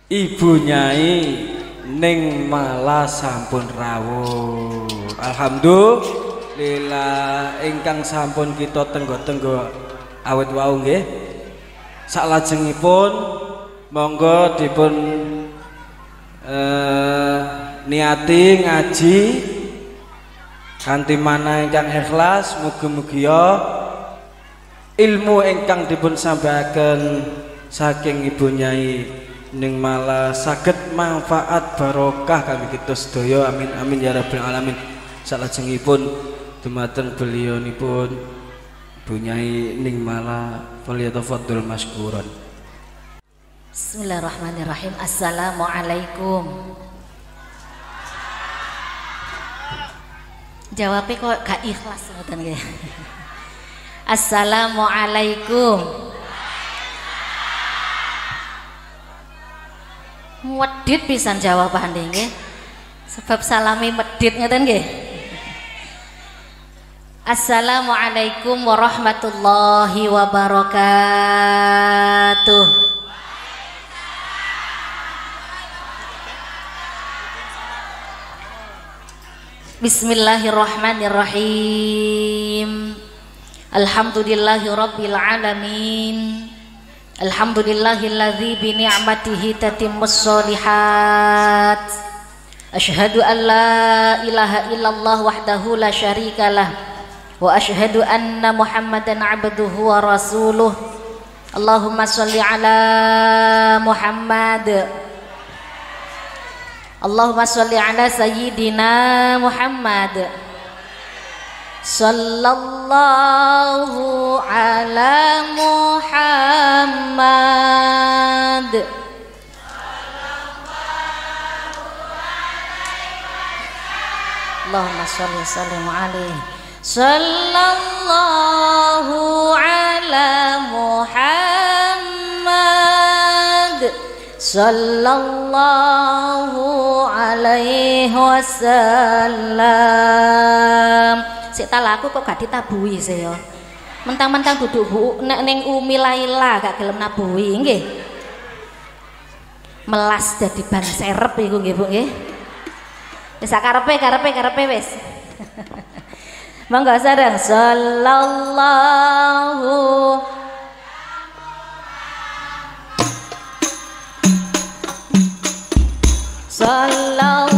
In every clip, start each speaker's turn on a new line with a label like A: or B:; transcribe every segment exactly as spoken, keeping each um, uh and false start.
A: Ibu Nyai ning malah sampun rawuh. Alhamdulillah ingkang sampun kita tenggo-tenggo awit wau nggih. Salajengipun monggo dipun eh, niati ngaji kanthi mana ingkang ikhlas. Mugi-mugi ilmu ingkang dipun sampaikan saking Ibu Nyai ning malah saged manfaat barokah kangge kita sedaya. Amin amin ya rabbal alamin. Salajengipun dumateng beliaunipun Ibu Nyai ning malah falyatafaddal masykuran.
B: Bismillahirrahmanirrahim. Assalamualaikum. Jawabnya kok gak ikhlas ngoten nggih. Assalamualaikum. Medit pisan jawaban nggih. Sebab salami medit ngoten nggih. Assalamualaikum warahmatullahi wabarakatuh. Bismillahirrahmanirrahim. Alhamdulillahi rabbil alamin. Alhamdulillahilladzi bi ni'matihi tatimmus sholihat. Asyhadu an la ilaha illallah wahdahu la syarikalah wa asyhadu anna Muhammadan abduhu wa rasuluh. Allahumma sholli ala Muhammad. Allahumma sholli ala sayyidina Muhammad. Sallallahu ala Muhammad. Allahumma sholli sallim alaihi. Sallallahu ala Muhammad. Sallallahu alaihi wasallam. Sik talaku kok gak ditabuhi saya. Mentang-mentang duduk bu nek ning Umi Laila gak gelem nabuhi nggih. Melas dadi ban serep iku nggih Bu nggih. Wis karepe karepe karepe wis. Monggo sareng sallallahu sallallahu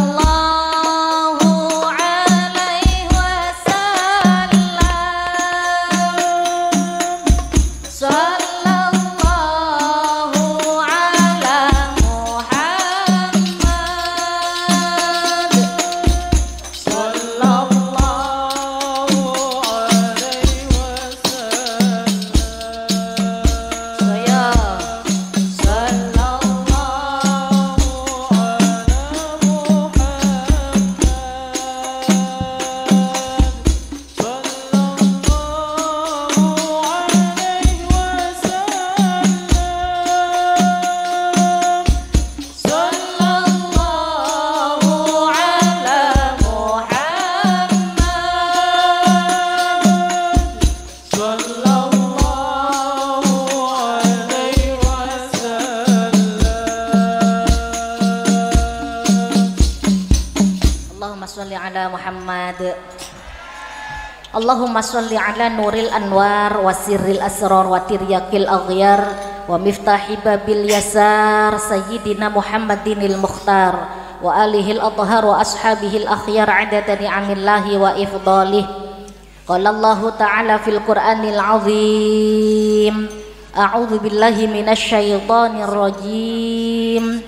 B: Allahumma sholli ala nuril anwar wa sirril asrar wa tiryakil aghyar wa miftahi babil yasar sayyidina Muhammadinil mukhtar wa alihil athhar wa ashabihil akhyar adada ni'amillahi wa ifdalih. Qala Allah ta'ala fil Qur'anil azim. A'udzu billahi minasy syaithanir rajim.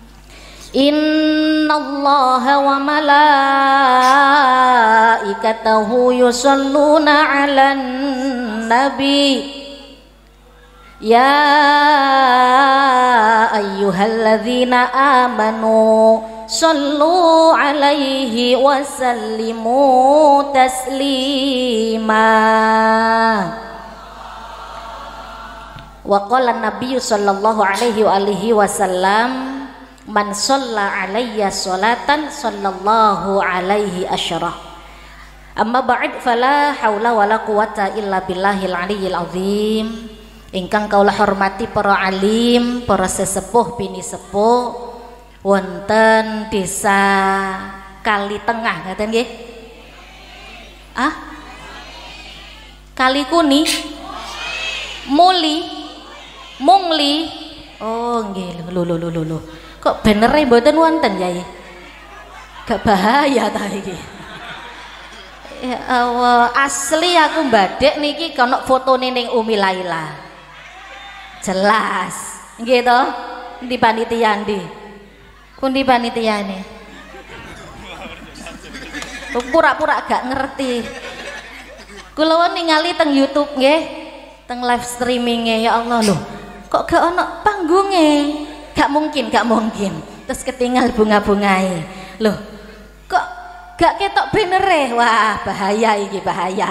B: Innallaha wa malaikatahu yusholluna 'alan nabi ya ayyuhalladzina amanu shollu 'alaihi wa sallimu taslima. Wa qala an-nabiyyu sallallahu alaihi wa alihi wasallam man shalla alayya sholatan sallallahu alaihi asyarah. Amma ba'd fala haula wala quwata illa billahil aliyyil azim. Ingkang kaula hormati para alim, para sesepuh bini sepuh wonten desa Kali Tengah ngaten nggih. Ah? Kali Kuni? Muli? Mungli? Oh nggih, lho lho lho lho. Kok benere mboten wonten Yai? Gak bahaya ta iki. Ya Allah, asli aku mbadek niki kono fotone ning Umi Laila. Jelas. Nggih to? Endi panitia ndi? Pundi panitiane? Pura-pura gak ngerti. Kula ningali teng YouTube nggih, teng live streamingnya ya Allah loh. Kok gak ono panggunge? Gak mungkin, gak mungkin. Terus ketinggal bunga-bungae. Loh, kok gak ketok benere? Wah, bahaya iki, bahaya.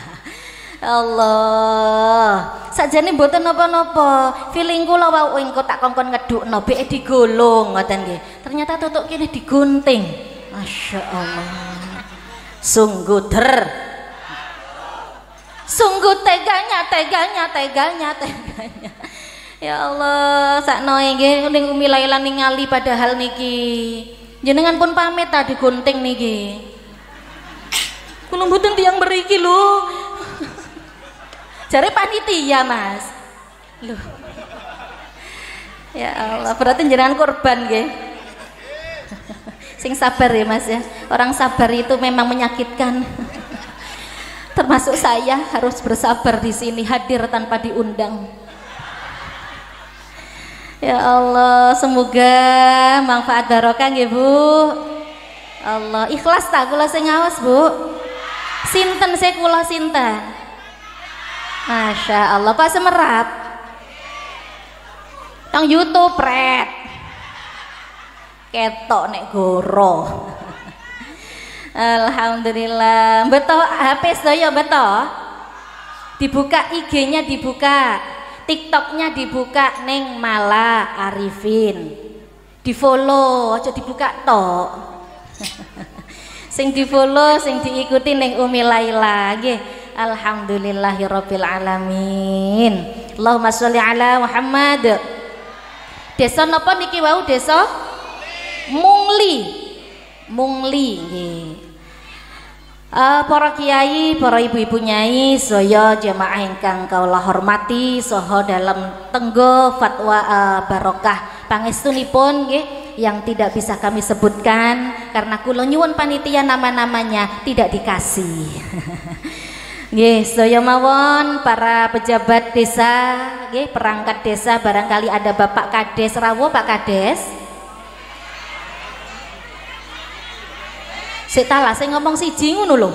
B: Allah, sakjane mboten napa-napa. Feeling kula wau engko tak kongkon ngedukno beke digolong ngoten nggih. Ternyata tutuk kene digunting. Masya Allah. Sungguh der. Sungguh teganya, teganya, teganya, teganya. Ya Allah, sakno nggih ning Umi Laila ningali padahal niki jenengan pun pamit tadi gunting niki. Kula mboten tiyang mriki lho. Jare panitia, Mas. Loh. Ya Allah, berarti jenengan korban nggih. Sing sabar ya, Mas ya. Orang sabar itu memang menyakitkan. Termasuk saya harus bersabar di sini hadir tanpa diundang. Ya Allah, semoga manfaat barokah nggih, Bu. Allah, ikhlas tak kula sing ngaos, Bu? Sinten sih kula sinten? Masya Allah, Pak semerap. Nang YouTube red. Ketok nek goro. Alhamdulillah. Betul H P sedaya betul. Dibuka I G-nya dibuka. TikTok-nya dibuka Neng Mala Arifin. Di-follow, aja dibuka tok. Sing di-follow, sing diikuti Neng Umi Laila nggih. Alhamdulillahirabbil alamin. Allahumma sholli ala Muhammad. Desa napa niki wau? Desa Mungli. Mungli nggih. Uh, para kiai, para ibu-ibu nyai, saya jamaah ingkang kaula hormati saha dalam tenggo fatwa uh, barokah pangestunipun nggih yang tidak bisa kami sebutkan karena kula nyuwun panitia nama-namanya tidak dikasih. Nggih, saya mawon para pejabat desa, nggih, perangkat desa barangkali ada Bapak Kades rawuh, Pak Kades. Sik talah sing ngomong siji ngono lho.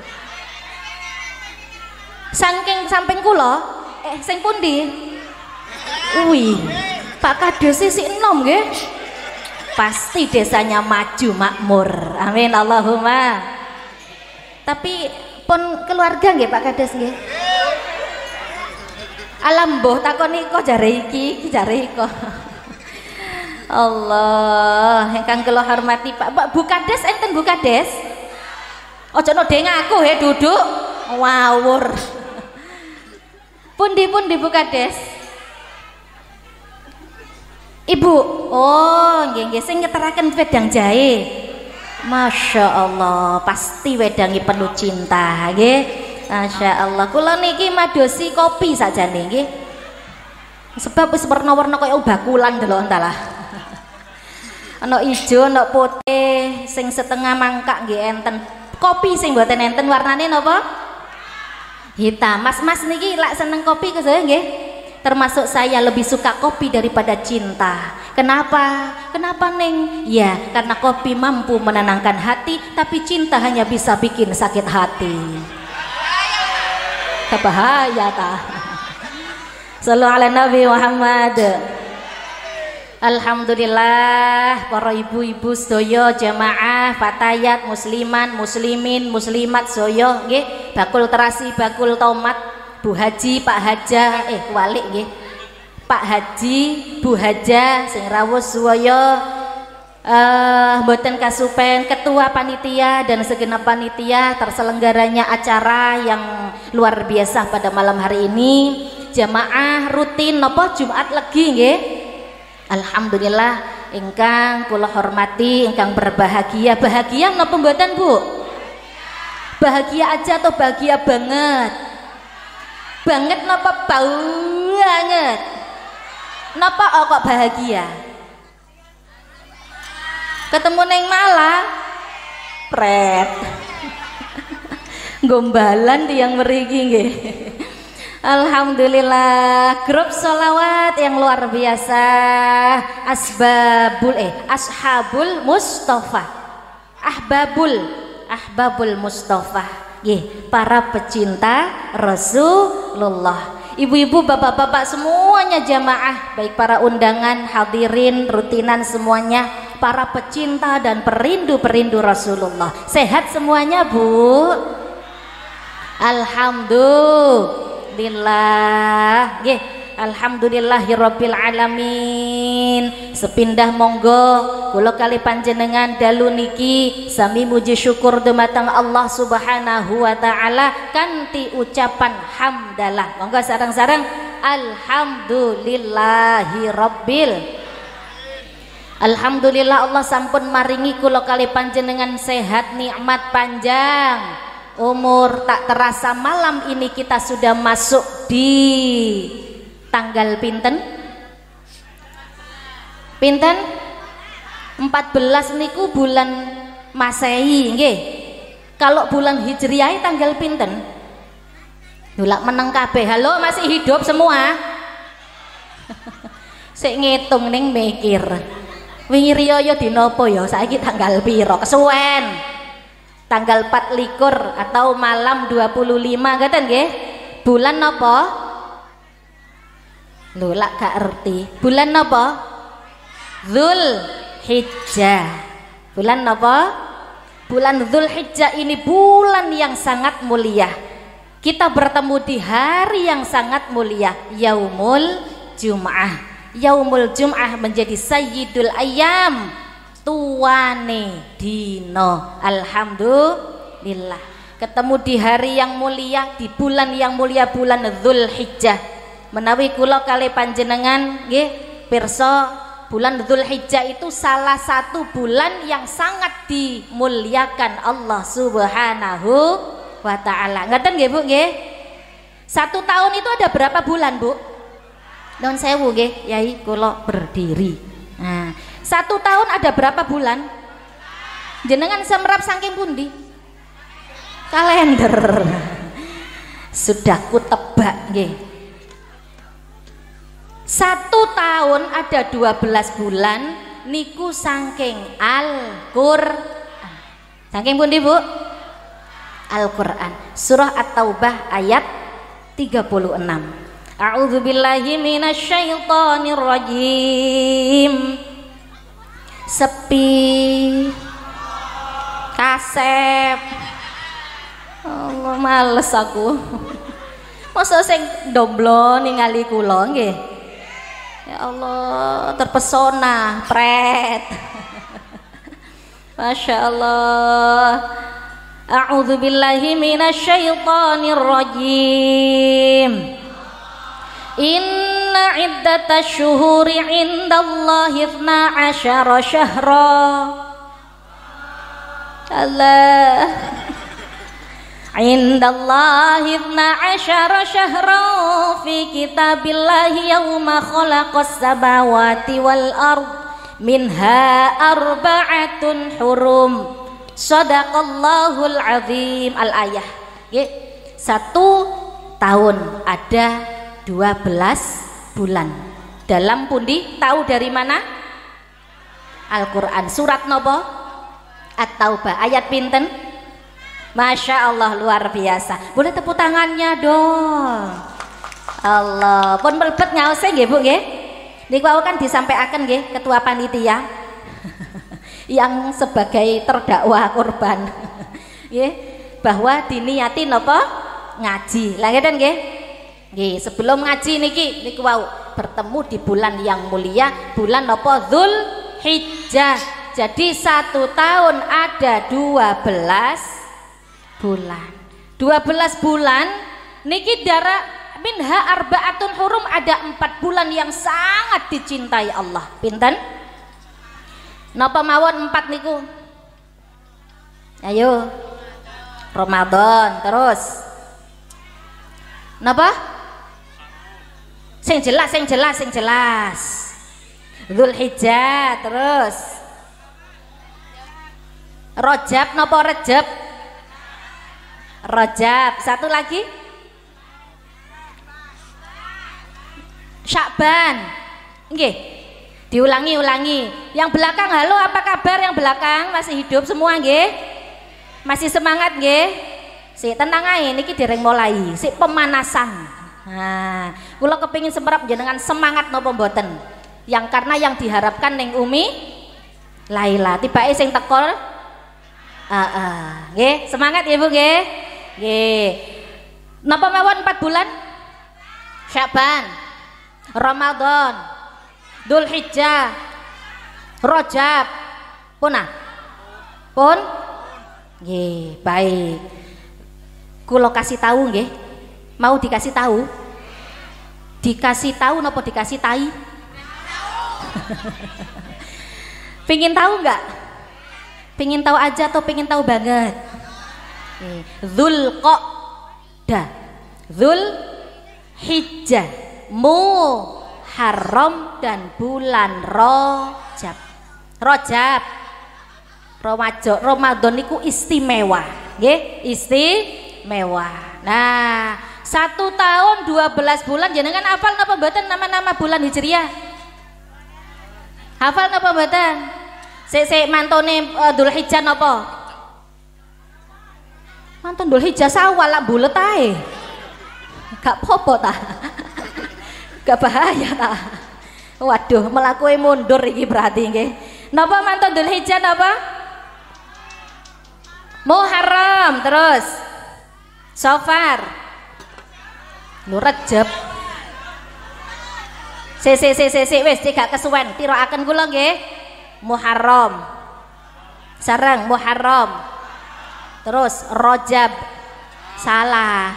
B: Saking samping kula, eh sing pundi? Wih, Pak Kades sik enom nggih. Pasti desanya maju makmur. Amin Allahumma. Tapi pun keluarga nggih Pak Kades nggih. Alam mbuh takoni kok jare iki, iki jare kok. Allah, ingkang kula hormati Pak Pak Bu Kades enten Bu Kades. Aja nodeng aku he duduk ngawur. Pundi-pundi Bu Kades? Ibu. Oh, nggih nggih sing ngeteraken wedang jahe. Masya Allah, pasti wedangi penuh cinta, nggih. Masya Allah, kula niki madosi kopi sakjane nggih. Sebab wis warna-warna kaya bakulan delok entalah. Ana ijo, ana putih, sing setengah mangkak nggih enten. Kopi sing mboten enten warnane napa? Hitam. Mas-mas niki lak seneng kopi ke saya nggih? Termasuk saya lebih suka kopi daripada cinta. Kenapa? Kenapa Neng? Ya, karena kopi mampu menenangkan hati, tapi cinta hanya bisa bikin sakit hati. Kebahaya ta. Sallu ala Nabi Muhammad. Alhamdulillah, para ibu-ibu sedaya jamaah fatayat musliman muslimin muslimat sedaya nggih, bakul terasi bakul tomat, Bu Haji, Pak Haja, eh walik nggih. Pak Haji, Bu Haja sing rawuh suwaya uh, mboten kasupen ketua panitia dan segenap panitia terselenggaranya acara yang luar biasa pada malam hari ini. jamaah rutin napa Jumat Legi nggih. Alhamdulillah ingkang kula hormati, ingkang berbahagia. Bahagia napa mboten Bu? Bahagia aja atau bahagia banget? Banget napa banget? Napa oh kok bahagia? Ketemu neng Malang pret gombalan tiang meriki nggih. Alhamdulillah, grup sholawat yang luar biasa, asbabul eh ashabul Mustafa, ahbabul ahbabul Mustafa, nggih, para pecinta Rasulullah. Ibu-ibu, bapak-bapak semuanya jamaah, baik para undangan, hadirin, rutinan semuanya, para pecinta dan perindu-perindu Rasulullah. Sehat semuanya, Bu? Alhamdulillah. Nggih, alhamdulillahirabbil alamin. Sepindah monggo kula kali panjenengan dalu niki sami muji syukur dumateng Allah Subhanahu wa taala kanthi ucapan hamdalah. Monggo sareng-sareng alhamdulillahirabbil. Alhamdulillah Allah sampun maringi kula kali panjenengan sehat, nikmat panjang umur. Tak terasa malam ini kita sudah masuk di tanggal pinten? Pinten? empat belas niku bulan Masehi nggih. Kalau bulan Hijriah tanggal pinten? Nulak meneng kabeh. Halo, masih hidup semua? Sik ngitung ning mikir. Wingi riyaya dina apa ya? Saiki tanggal piro? Kesuwen. Tanggal empat likur atau malam dua puluh lima ngaten nggih. Bulan napa? Lho lak gak ngerti. Bulan napa? Dzulhijjah. Bulan napa? Bulan Dzulhijjah ini bulan yang sangat mulia. Kita bertemu di hari yang sangat mulia, Yaumul Jum'ah. Yaumul Jum'ah menjadi sayyidul ayyam, tuane dino. Alhamdulillah ketemu di hari yang mulia, di bulan yang mulia, bulan Dzulhijjah. Menawi kula kali panjenengan nggih pirsa, bulan Dzulhijjah itu salah satu bulan yang sangat dimuliakan Allah Subhanahu wa taala. Ngaten nggih Bu nggih? Satu tahun itu ada berapa bulan Bu? Nuwun sewu nggih, Yai kula berdiri. Nah, satu tahun ada berapa bulan? Jenengan semerap saking pundi? Kalender. Sudah kutebak nggih. Satu tahun ada dua belas bulan niku saking Al-Qur'an. Saking pundi Bu? Al-Qur'an. Surah At-Taubah ayat tiga puluh enam. A'udzubillahi minasyaitonir rajim. Sepi. Kasep. Allah males aku. Masa sing ndomblo ningali kula nggih. Ya Allah, terpesona, pret. Masya Allah. A'udzubillahi minasyaitonir rajim. Inna iddatash syuhuri 'indallahi itsna asyara syahra. Allah. Indallahi itsna asyara syahra fi kitabillahi yauma khalaqas samawati wal ard minha arba'atun hurum. Shadaqallahul azim. Al-ayah. Satu tahun ada dua belas bulan. Dalam pundi? Tahu dari mana? Al-Qur'an. Surat nopo? At-Taubah. Ayat pinten? Masya Allah, luar biasa. Boleh tepuk tangannya dong. Allah. Pun melebet ngaose nggih Bu nggih. Niku kan disampaikan nggih ketua panitia yang sebagai terdakwa korban. Nggih, bahwa diniati napa? Ngaji. Lah ngeten nggih. Nggih, sebelum ngaji niki niku wau bertemu di bulan yang mulia, bulan napa? Dzulhijjah. Jadi satu tahun ada dua belas bulan. dua belas bulan niki darah minha arbaatun hurum, ada empat bulan yang sangat dicintai Allah. Pinten? Napa mawon empat niku? Ayo. Ramadan, terus napa? Sing jelas, sing jelas, sing jelas. Dzulhijjah, terus Rajab napa Rajab? Rajab. Satu lagi? Syakban. Nggih. Diulangi-ulangi. Yang belakang, halo, apa kabar yang belakang? Masih hidup semua nggih? Masih semangat nggih? Sik tenang ae niki dereng mulai. Sik pemanasan. Nah, kula kepengin semerap jenengan semangat napa mboten? Yang karena yang diharapkan ning Umi Laila. Tibake sing teko heeh. Nggih, semangat ya Bu nggih. Nggih. Napa mawon empat bulan? Syakban, Ramadan, Dzulhijjah, Rajab. Punah? Pun? Nggih, baik. Kula kasih tahu nggih. Mau dikasih tahu? Dikasih tahu napa dikasih tai? Pingin tahu nggak? Pingin tahu aja atau pingin tahu banget? Dzulqa'dah, Dzulhijjah, Muharram dan bulan Rajab. Rajab, Ramadan, Ramadan niku istimewa, nggih, istimewa. Nah, satu tahun dua belas bulan jenengan hafal napa mboten nama-nama bulan Hijriah? Hafal napa mboten? Sik-sik mantone uh, Dzulhijjah napa? Mantun Dzulhijjah Syawal lak bulet ae. Gak popo ta. Gak bahaya ta. Waduh, melakukan mundur iki berarti nggih. Napa mantun Dzulhijjah napa? Muharram, terus Safar, lu Rajab. Si si si si si wis gak kesuwen, tiroaken kula nggih. Muharram. Sareng Muharram. Terus Rajab. Salah.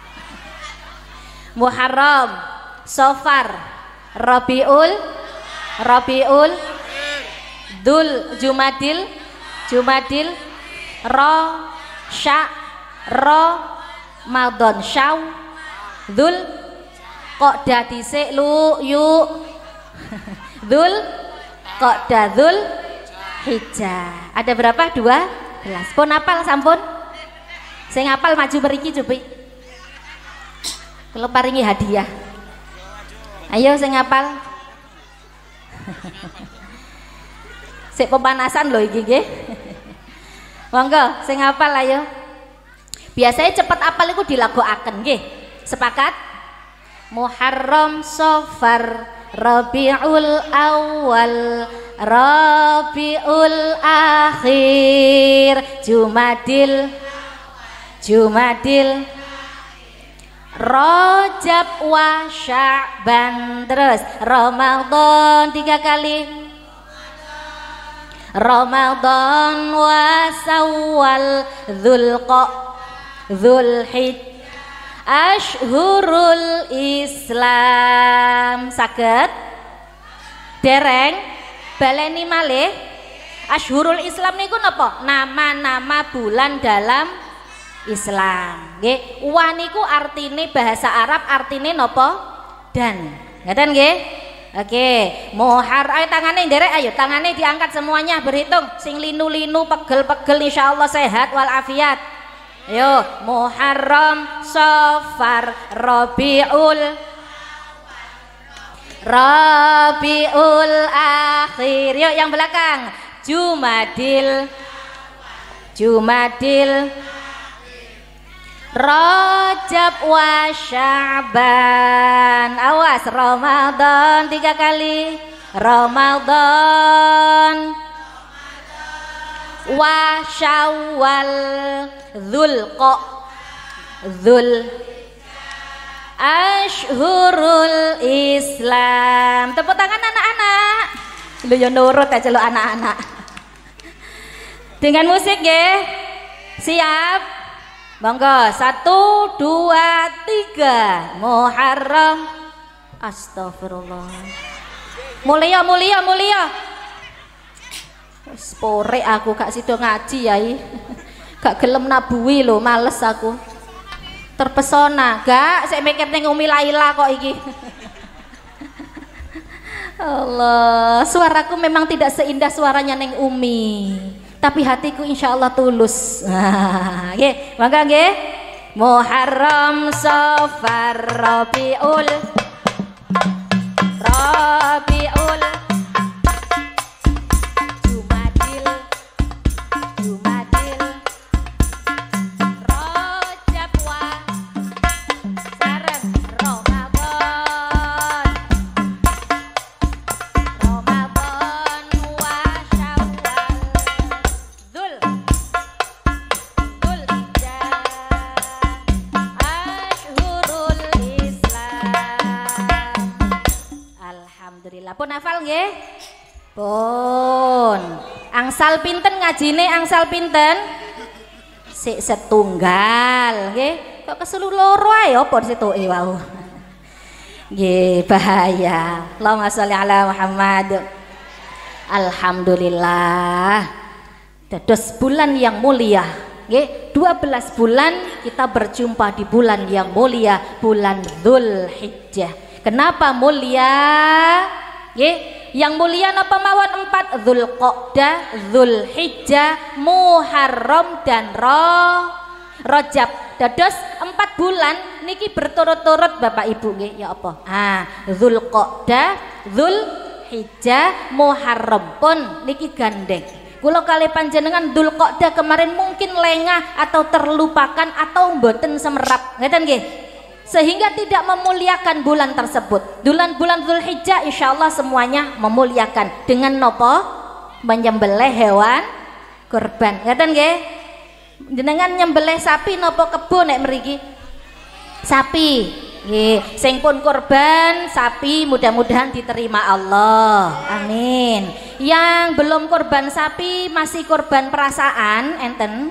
B: Muharram, Safar, Rabiul, Rabiul, Dzul, Jumadil, Jumadil, Ra, Sya, Ra, Ramadan, Syaw, Dzul, Qa'dah dhisik lu yuk. Dzul, Qa'dah, Dzul, Hijjah. Ada berapa? dua belas. Pun apal sampun? Sing apal maju mriki coba. Kalau paringi hadiah. Ayo sing apal. Sik pemanasan lho iki nggih. Monggo sing apal ayo. Biasanya cepet apal iku dilagokaken nggih. Sepakat? Muharram, Safar, Rabiul Awal, Rabiul Akhir, Jumadil, Jumadil, Rajab wa Sya'ban, terus Ramadan tiga kali, Ramadan wa Syawal, Dzulqa, Dzulhijjah, Ashhurul Islam. Saged dereng baleni malih. Ashhurul Islam niku napa? Nama-nama bulan dalam Islam nggih. Wa niku artine bahasa Arab artine napa? Dan. Ngaten nggih? Oke, Muharram, ayo tangane nderek, ayo tangane diangkat semuanya, berhitung. Sing linu-linu pegel-pegel insyaallah sehat walafiat. Ayo, Muharram, Safar, Rabiul, Rabiul Akhir. Yuk yang belakang. Jumadil, Jumadil, Rajab wa Sya'ban. Awas, Ramadan tiga kali. Ramadan wa Syawal, Dzulqa, Dzul, Ashhurul Islam. Tepuk tangan anak-anak. Lu yo nurut aja lo anak-anak. Dengan musik nggih. Siap? Monggo, satu, dua, tiga. Muharram. Astagfirullah. Mulia, mulia, mulia. Wis pore aku gak sido ngaji yai. Gak gelem nabuhi lho, males aku. Terpesona, gak saya mikir ning Umi Laila kok iki. Allah, suaraku memang tidak seindah suaranya neng Umi, tapi hatiku insya Allah tulus. Nggih, mangga nggih. Muharram, Safar, Rabiul, Rabiul, Jumadil, Jumadil, Rajab wa sareng Ramadan, Ramadan wa Syawal, Dzul, Dzulhijjah, Ashhurul Islam. Alhamdulillah. Pun hafal nggih? Pun. Angsal pinten ngajine? Angsal pinten? Sik setunggal nggih. Kok keselu loro ae apa disituke wau. Nggih, bahaya. Allahumma sholli ala Muhammad. Alhamdulillah. Dados bulan yang mulia. Nggih, dua belas bulan kita berjumpa di bulan yang mulia, bulan Dzulhijjah. Kenapa mulia? Nggih, yang mulia napa mawon? Empat: Dzulqa'dah, Dzulhijjah, Muharram dan Ra Rajab. Dados empat bulan niki berturut-turut Bapak Ibu nggih. Ya apa? Ah, Dzulqa'dah, Dzulhijjah, Muharram pun niki gandeng. Kula kali panjenengan Dzulqa'dah kemarin mungkin lengah atau terlupakan atau mboten semerap. Ngeten nggih? Sehingga tidak memuliakan bulan tersebut. Bulan-bulan Dzulhijjah insyaallah semuanya memuliakan dengan nopo? Menyembelih hewan kurban. Ngeten nggih? Jenengan nyembelih sapi nopo kebo nek mriki? Sapi. Nggih, sing pun kurban sapi mudah-mudahan diterima Allah. Amin. Yang belum kurban sapi masih kurban perasaan enten?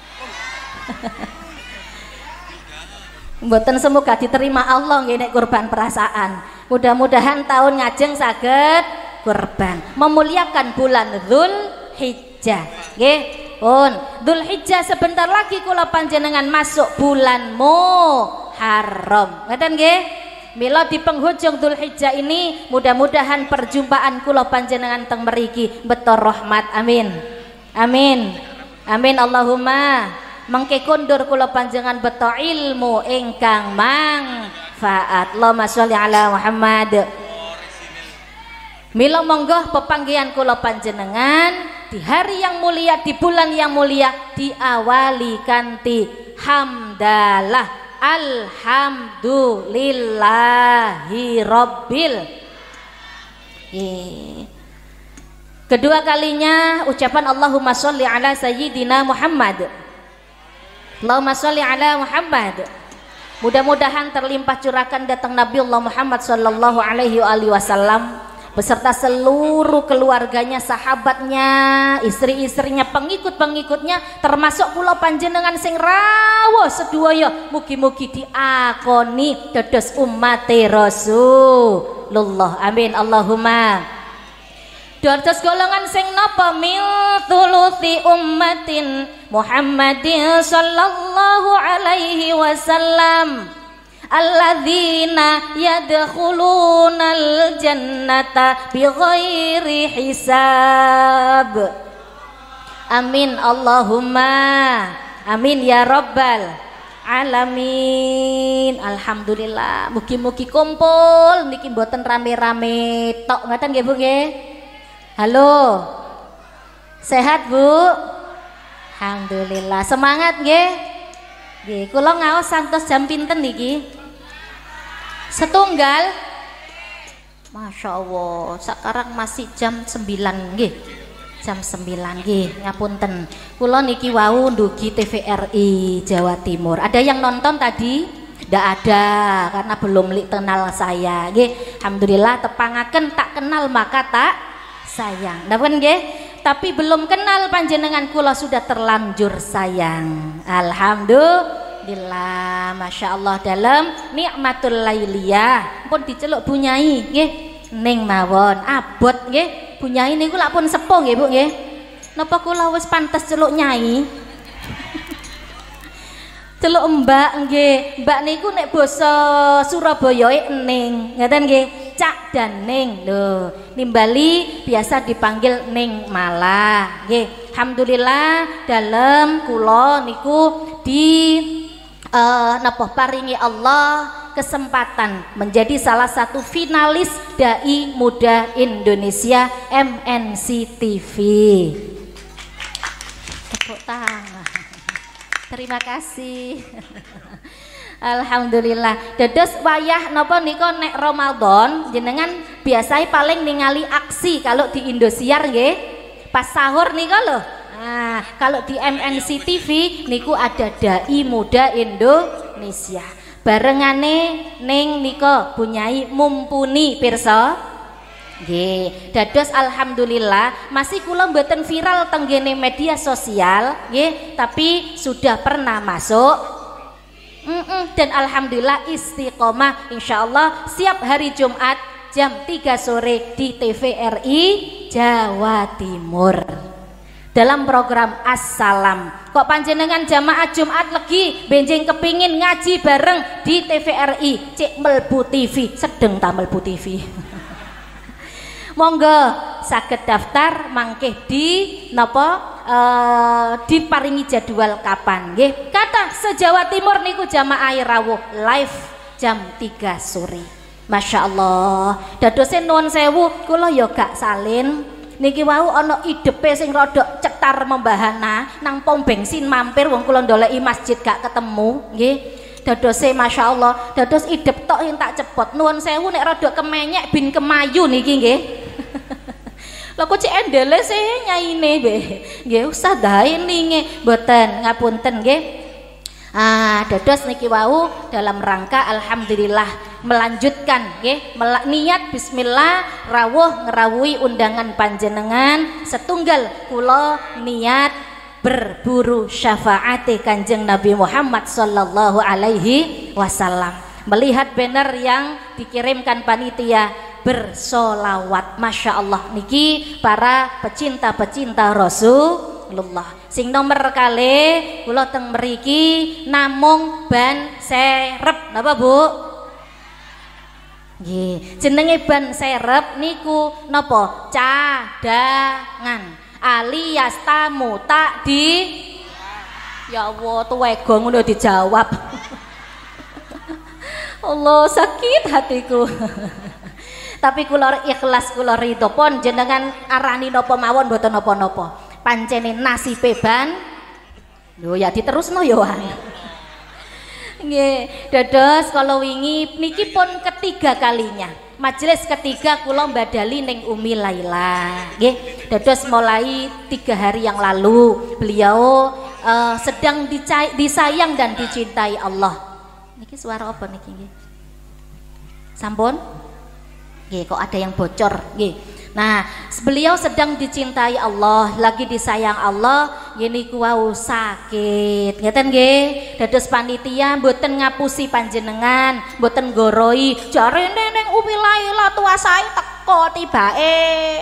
B: Mboten semoga diterima Allah nggih nek kurban perasaan. Mudah-mudahan tahun ngajeng saged kurban. Memuliakan bulan Dzulhijjah. Nggih, pun Dzulhijjah sebentar lagi kula panjenengan masuk bulan Muharram. Ngeten nggih? Mila di penghujung Dzulhijjah ini mudah-mudahan perjumpaan kula panjenengan teng mriki beto rahmat. Amin. Amin. Amin Allahumma. Mengke kundur kula panjenengan beto ilmu ingkang manfaat. Allahumma sholli ala Muhammad. Mila monggo pepanggihan kula panjenengan di hari yang mulia, di bulan yang mulia diawali kanthi hamdalah alhamdulillahi rabbil. Kedua kalinya ucapan Allahumma sholli ala sayyidina Muhammad. Allahumma sholli ala Muhammad. Mudah-mudahan terlimpah curakan datang Nabi Allah Muhammad sallallahu alaihi wasallam beserta seluruh keluarganya, sahabatnya, istri-istrinya, pengikut-pengikutnya, termasuk kula panjenengan sing rawuh sedaya mugi-mugi diakoni dados ummate Rasulullah. Amin Allahumma. Dados golongan sing napa mil tuluti ummatin Muhammadin sallallahu alaihi wasallam alladzina yadkhulunal jannata bighairi hisab. Amin Allahumma. Amin ya rabbal alamin. Alhamdulillah. Mugi-mugi kumpul niki mboten rame-rame tok ngoten nggih Bu nggih. Halo. Sehat Bu? Alhamdulillah. Semangat nggih. Nggih, kula ngaos santos jam pinten niki? Setunggal. Masya Allah. Sekarang masih jam sembilan nggih. Jam sembilan nggih, ngapunten. Kula niki wau ndugi T V R I Jawa Timur. Ada yang nonton tadi? Ndak ada karena belum li kenal saya nggih. Alhamdulillah tepangaken tak kenal maka tak sayang. Napa nggih? tapi belum kenal panjenengan kula sudah terlanjur sayang. Alhamdulillah, masya Allah, dalam nikmatul lailiyah pun diceluk bunyai nggih ning mawon abot nggih. Bunyai niku lak pun sepuh nggih Bu nggih. Napa kula wis pantes celuk nyai? Celuk mbak nggih. Mbak niku nek basa Surabaya ning, ngaten nggih, cak dan ning. Lho, nimbali biasa dipanggil ning malah. Nggih. Alhamdulillah dalam kula niku di uh, napa paringi Allah kesempatan menjadi salah satu finalis Dai Muda Indonesia M N C T V. Tepuk tangan. Terima kasih. Alhamdulillah. Dados wayah napa nika nek Ramadan jenengan biasanya paling ningali aksi kalau di Indosiar nggih. Pas sahur nika lho. Nah, kalau di M N C T V niku ada Dai Muda Indonesia. Barengane ning nika Bunyai Mumpuni pirsa. Nggih, dados alhamdulillah masih kula mboten viral tenggene media sosial nggih, tapi sudah pernah masuk. Mm -mm, dan alhamdulillah istiqomah insyaallah siap hari Jumat jam tiga sore di T V R I Jawa Timur. Dalam program Assalam. Kok panjenengan jamaah Jumat legi benjing kepingin ngaji bareng di T V R I, cek melbu T V, sedeng ta melbu T V. Monggo saged daftar mangkeh di napa uh, diparingi jadwal kapan nggih. Kata se-Jawa Timur niku jamaah rawuh live jam tiga sore. Masya Allah. Dadose nuwun sewu kula ya gak salin. Niki wau ana idepe sing rada cetar membahana nang pom bensin mampir wong kula ndoleki masjid gak ketemu nggih. Dadose masya Allah, dados idep tok yang tak cepot. Nuwun sewu nek rada kemenyek bin kemayu niki nggih. Lha kok cek endele sih nyaine be. Nggih usah dae ninge mboten ngapunten nggih. Ah, dados niki wau dalam rangka alhamdulillah melanjutkan nggih, niat bismillah rawuh ngerawuhi undangan panjenengan setunggal kula niat berburu syafaate Kanjeng Nabi Muhammad sallallahu alaihi wasallam. Melihat banner yang dikirimkan panitia bersolawat, masya Allah niki para pecinta-pecinta Rasulullah. Sing nomor kali kula teng mriki namung ban serep napa Bu? Nggih, jenenge ban serep niku napa? Cadangan alias tamu tak di. Ya Allah, tuwego ngono dijawab. Allah sakit hatiku. Tapi kula ikhlas kula ridho pon jenengan arani napa mawon mboten napa-napa. Pancene nasibe ban. Lho ya diterusno ya wae. Nggih, dados kalau wingi niki pun ketiga kalinya. Majelis ketiga kula mbadali ning Umi Laila. Nggih, dados mulai tiga hari yang lalu beliau uh, sedang disayang dan dicintai Allah. Niki suara apa niki nggih? Sampun? Nggih, kok ada yang bocor nggih. Nah, beliau sedang dicintai Allah, lagi disayang Allah, gini kuwau sakit. Ngeten nggih, dados panitia mboten ngapusi panjenengan, mboten goroi, jarene ning Umi Laila tuasae teko tibake.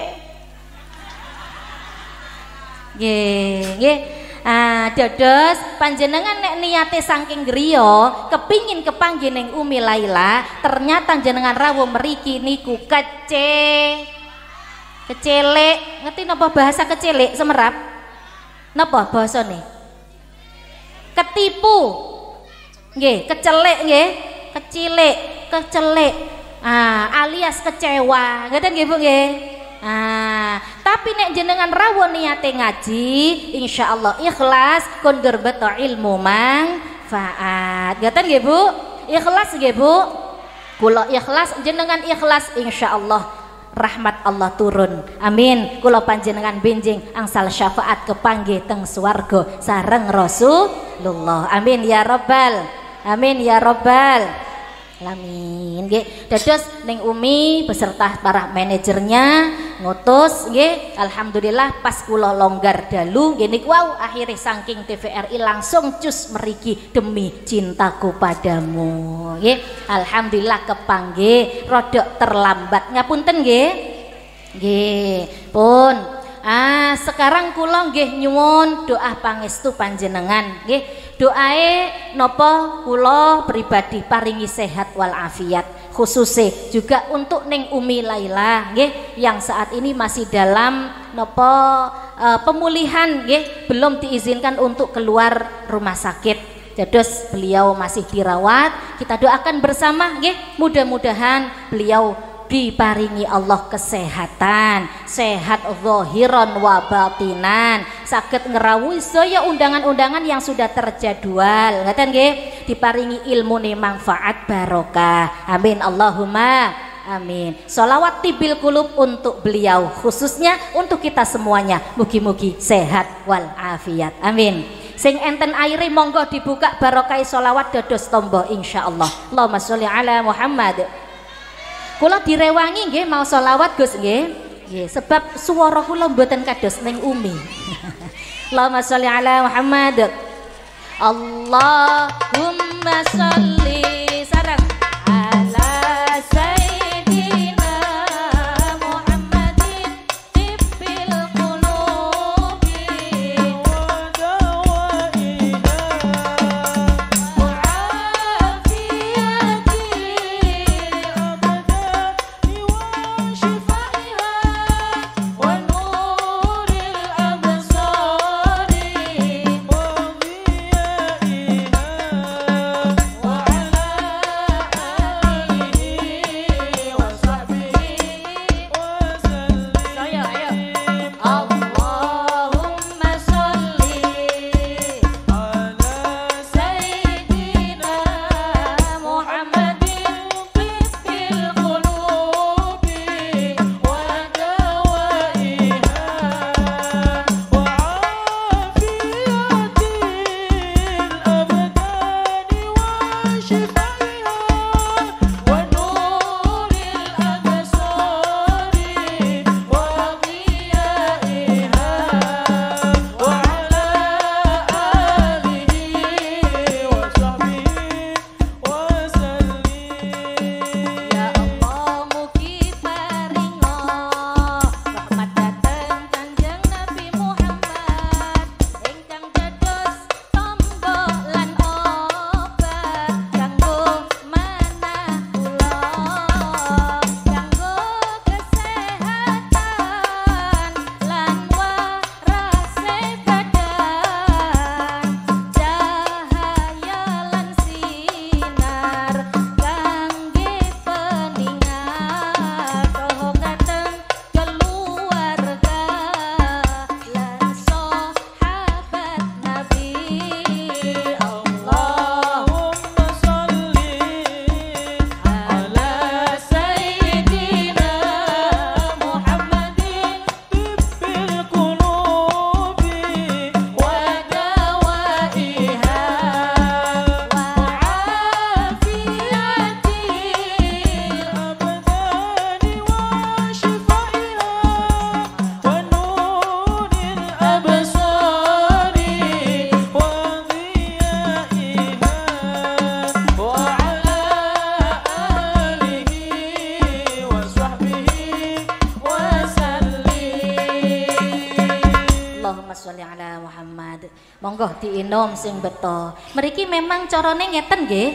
B: Nggih, nggih. Ah, dados panjenengan nek niate saking griya kepingin kepanggih ning Umi Laila, ternyata jenengan rawuh mriki niku kece kecelek. Ngerti napa bahasa kecelek Semerap? Napa bahasane? Ketipu. Nggih, kecelek nggih, kecilek, kecelek. Ah, alias kecewa. Ngeten nggih Bu nggih. Ah, tapi nek jenengan rawuh niate ngaji, insyaallah ikhlas kondur beto ilmu manfaat. Ngeten nggih Bu? Ikhlas nggih Bu? Kula ikhlas, jenengan ikhlas, insyaallah rahmat Allah turun. Amin. Kula panjenengan benjing angsal syafaat kepanggih teng swarga sareng Rasulullah. Amin ya rabbal. Amin ya rabbal alamin. Nggih, dados ning Umi beserta para manajernya ngutus nggih alhamdulillah pas kula longgar dalu nggih niku wau akhire saking T V R I langsung cus meriki demi cintaku padamu nggih alhamdulillah kepanggih rodok terlambat ngapunten nggih nggih pun ah sekarang kula nggih nyuwun doa pangestu panjenengan nggih doae napa kula pribadi paringi sehat wal afiat khususnya juga untuk Neng Umi Laila nggih yang saat ini masih dalam napa uh, pemulihan nggih belum diizinkan untuk keluar rumah sakit dados beliau masih dirawat kita doakan bersama nggih mudah-mudahan beliau diparingi Allah kesehatan sehat zahiran wa batinan saged ngerawuhi saya undangan-undangan yang sudah terjadwal ngaten nggih diparingi ilmu ne manfaat barokah amin Allahumma amin sholawat tibil kulub untuk beliau khususnya untuk kita semuanya mugi-mugi sehat wal afiat amin sing enten airi monggo dibuka barokah sholawat dados tombo insyaallah Allahumma sholli ala Muhammad. Kula direwangi nggih mau sholawat Gus nggih. Nggih, sebab swara kula mboten kados Neng Umi. Allahumma sholli ala Muhammad. Allahumma sholli sarang ala sayyidina Muhammadin tibbil qulubi wa dawaiha wa afiyati monggo diinom sing beto. Mriki memang carane ngeten nggih.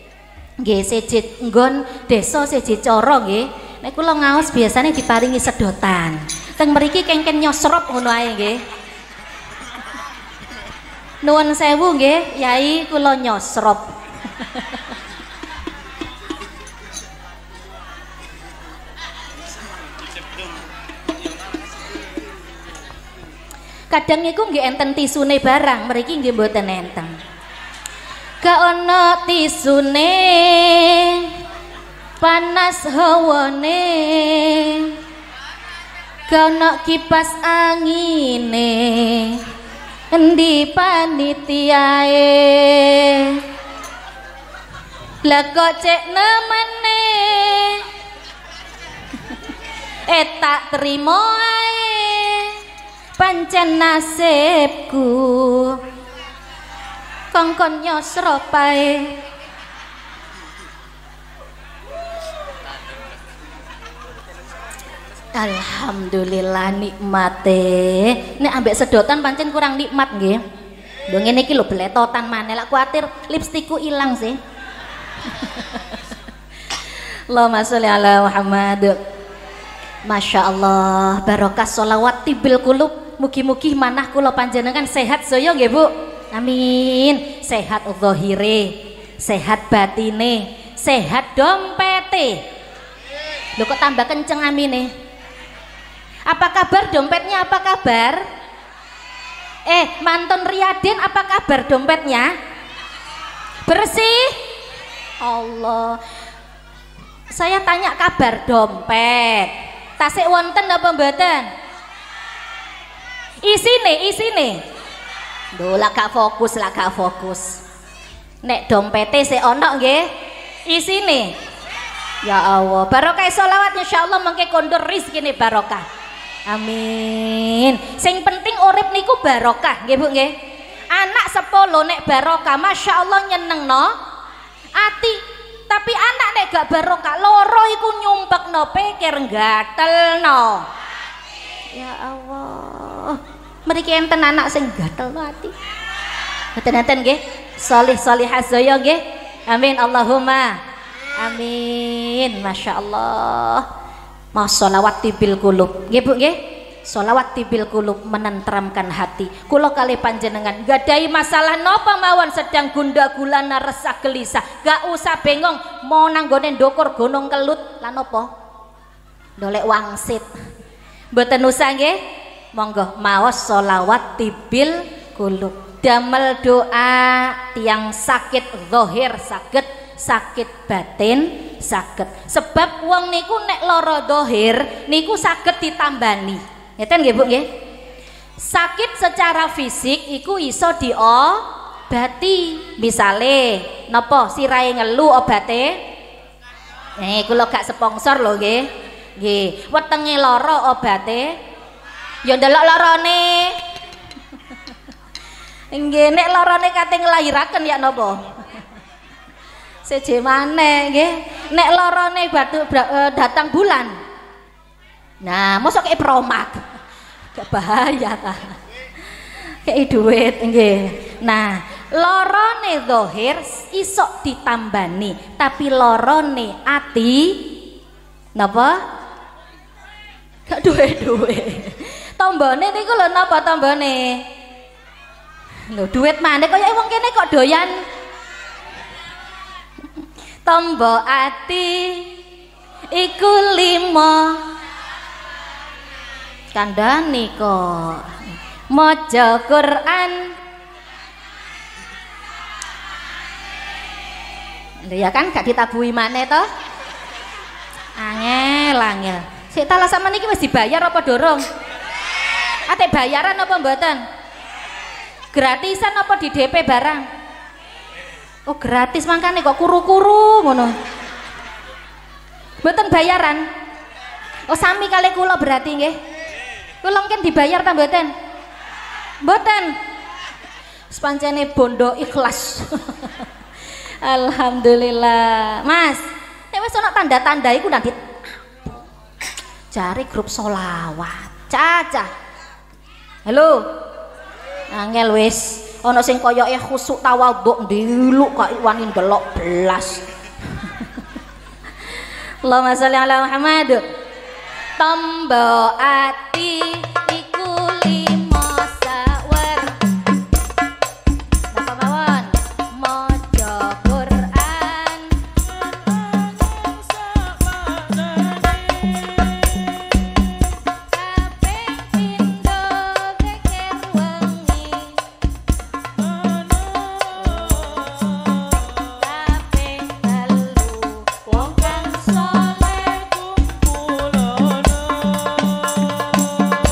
B: Nggih sejit nggon desa sejit cara nggih. Nek kula ngaos biasane diparingi sedotan. Teng mriki kengken nyosrop ngono ae nggih. Nuwun sewu nggih, Yai kula nyosrop. Kadang iku nggih enten tisune barang, mriki nggih mboten enten. Gak ono tisune panas hawane, gak ono kipas angine, endi panitiae. Lah kok cek nemene Eh tak terima ae pancen nasibku kongkon nyosro pae. Alhamdulillah nikmate. Nek ambek sedotan pancen kurang nikmat nggih. Lho ngene iki lho beletotan maneh lak kuatir lipstikku ilang sih. Allahumma sholli ala Muhammad. Masya Allah, barokah sholawat tibil kulub. Mugi-mugi manah kula panjenengan sehat saya nggih Bu. Amin. Sehat zahire, sehat batine, sehat dompete. Lho kok tambah kenceng amine. Apa kabar dompetnya? Apa kabar? Eh, mantun Riyadin, apa kabar dompetnya? Bersih? Allah. Saya tanya kabar dompet. Tasik wonten apa mboten? Isine, isine. Lho lak gak fokus, lak gak fokus. Nek dompete sik ono nggih. Isine. Ya Allah, barokah sholawat insyaallah mengke kondur rezekine barokah. Amin. Sing penting urip niku barokah, nggih Bu nggih. Anak sepuluh nek barokah, masya Allah nyenengno ati. Tapi anak nek gak barokah, loro iku nyumpekno pikir gatelno. Ya Allah. Mriki enten anak sing gatelno ati. Mboten-enten nggih. Sholih sholihah saya nggih. Amin Allahumma. Amin. Masya Allah. Mau sholawat tibil kulub nggih Bu nggih. Sholawat tibil kulub menenteramkan hati. Kula kali panjenengan gadai masalah napa mawon sedang gunda gulana resah gelisah, gak usah bengong mau nanggone ndukur gunung kelut lan napa dolek wangsit mboten usah nggih. Monggo maos sholawat tibil kulub damel doa tiang sakit zahir saged, sakit batin saged. Sebab wong niku nek lara zahir niku saged ditambani. Ngeten nggih Bu nggih. Sakit secara fisik iku iso diobati. Misale napa sirahe ngelu obate? Eh kula gak sponsor lho nggih. Nggih, wetenge lara obate ya ndelok larane. Nggih, nek larane kate nglahiraken ya napa? Seje maneh nggih. Nek larane batu datang bulan. Nah, mosok kayak promak. Gak bahaya ta. Kayak duit nggih. Nah, lorone zahir isok ditambani, tapi lorone ati napa? Gak duwe-duwe. Tombone niku lho napa tombone? Lho duit maneh kaya wong kene kok doyan. Tombo ati iku lima. Kandhani kok maca Quran. Lho ya kan gak ditabuhi maneh to? Angel, angel. Sik talah sampean iki wis dibayar apa dorong? Ate bayaran apa mboten? Gratisan apa di D P barang? Oh gratis mangkane kok kuru-kuru ngono. Mboten bayaran. Oh sami kali kula berarti nggih. Kula mungkin dibayar ta mboten? Mboten. Sepancene bondo ikhlas. Alhamdulillah. Mas, nek wis ana tanda-tanda iku nang cari grup sholawat. Caca. Halo. Angel wis ana sing koyoke khusuk tawadhu ndiluk kok wani ndelok belas. Allahumma sholli ala Muhammad. Tombo ati iku limo sawer. Napa mawon? Maca Quran. Kaping pindho zikir wengi. Kaping telu wong kang saleh kumpul.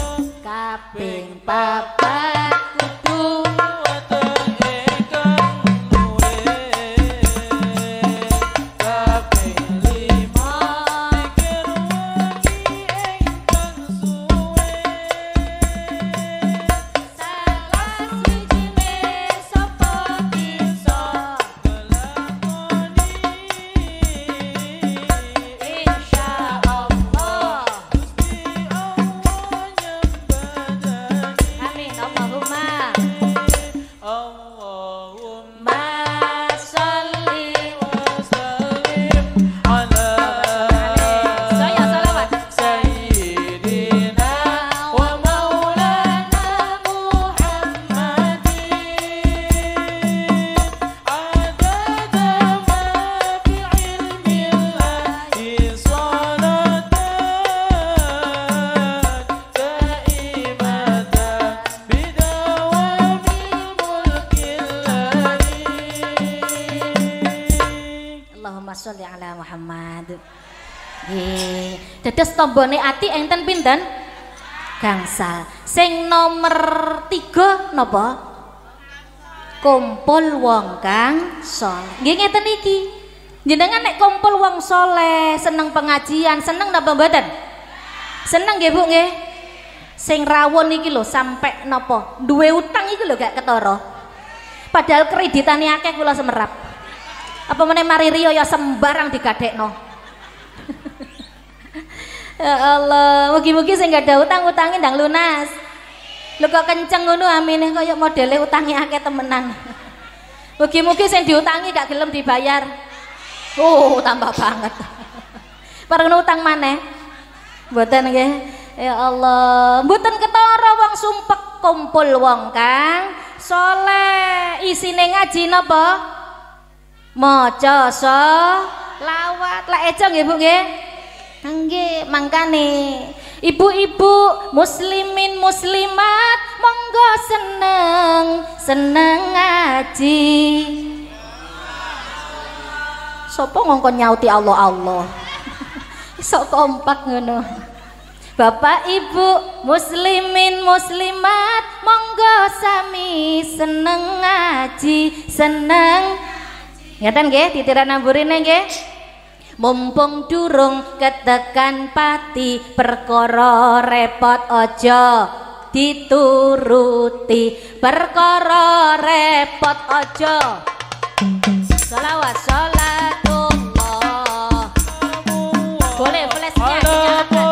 B: sholli ala Muhammad. Nggih. Dados tombone ati enten pinten? Gangsal. Sing nomor tiga napa? Kumpul wong kang saleh. Nggih ngeten iki. Jenengan nek kumpul wong saleh, seneng pengajian, seneng napa mboten? Seneng nggih Bu nggih. Sing rawon iki lho sampe napa? Duwe utang iki lho gak ketara. Padahal kreditane akeh kula semerap. Apa meneh mari riyo ya sembarang digadekno. Ya Allah, mugi-mugi sing gak ada utang utangin ndang lunas. Lho kok kenceng ngono amine kaya modele utangi akeh temenan. Mugi-mugi sing diutangi gak gelem dibayar. Oh, tambah banget. Pareng utang maneh. Mboten nggih. Ya Allah, mboten ketara wong sumpek kumpul wong kang saleh. Isine ngaji napa? Maca selawat. Lek eja nggih Bu nggih. Nggih, mangkane ibu-ibu muslimin muslimat monggo seneng seneng ngaji. Sopo ngongkon nyauti Allah Allah. Sok kompak ngono. Bapak ibu muslimin muslimat monggo sami seneng ngaji, seneng. Ngeten nggih titiran amburine nggih. Mumpung durung ketekan pati perkara repot aja dituruti, perkara repot aja. Shalawat sholatullah. Boleh flashnya dinyalakan.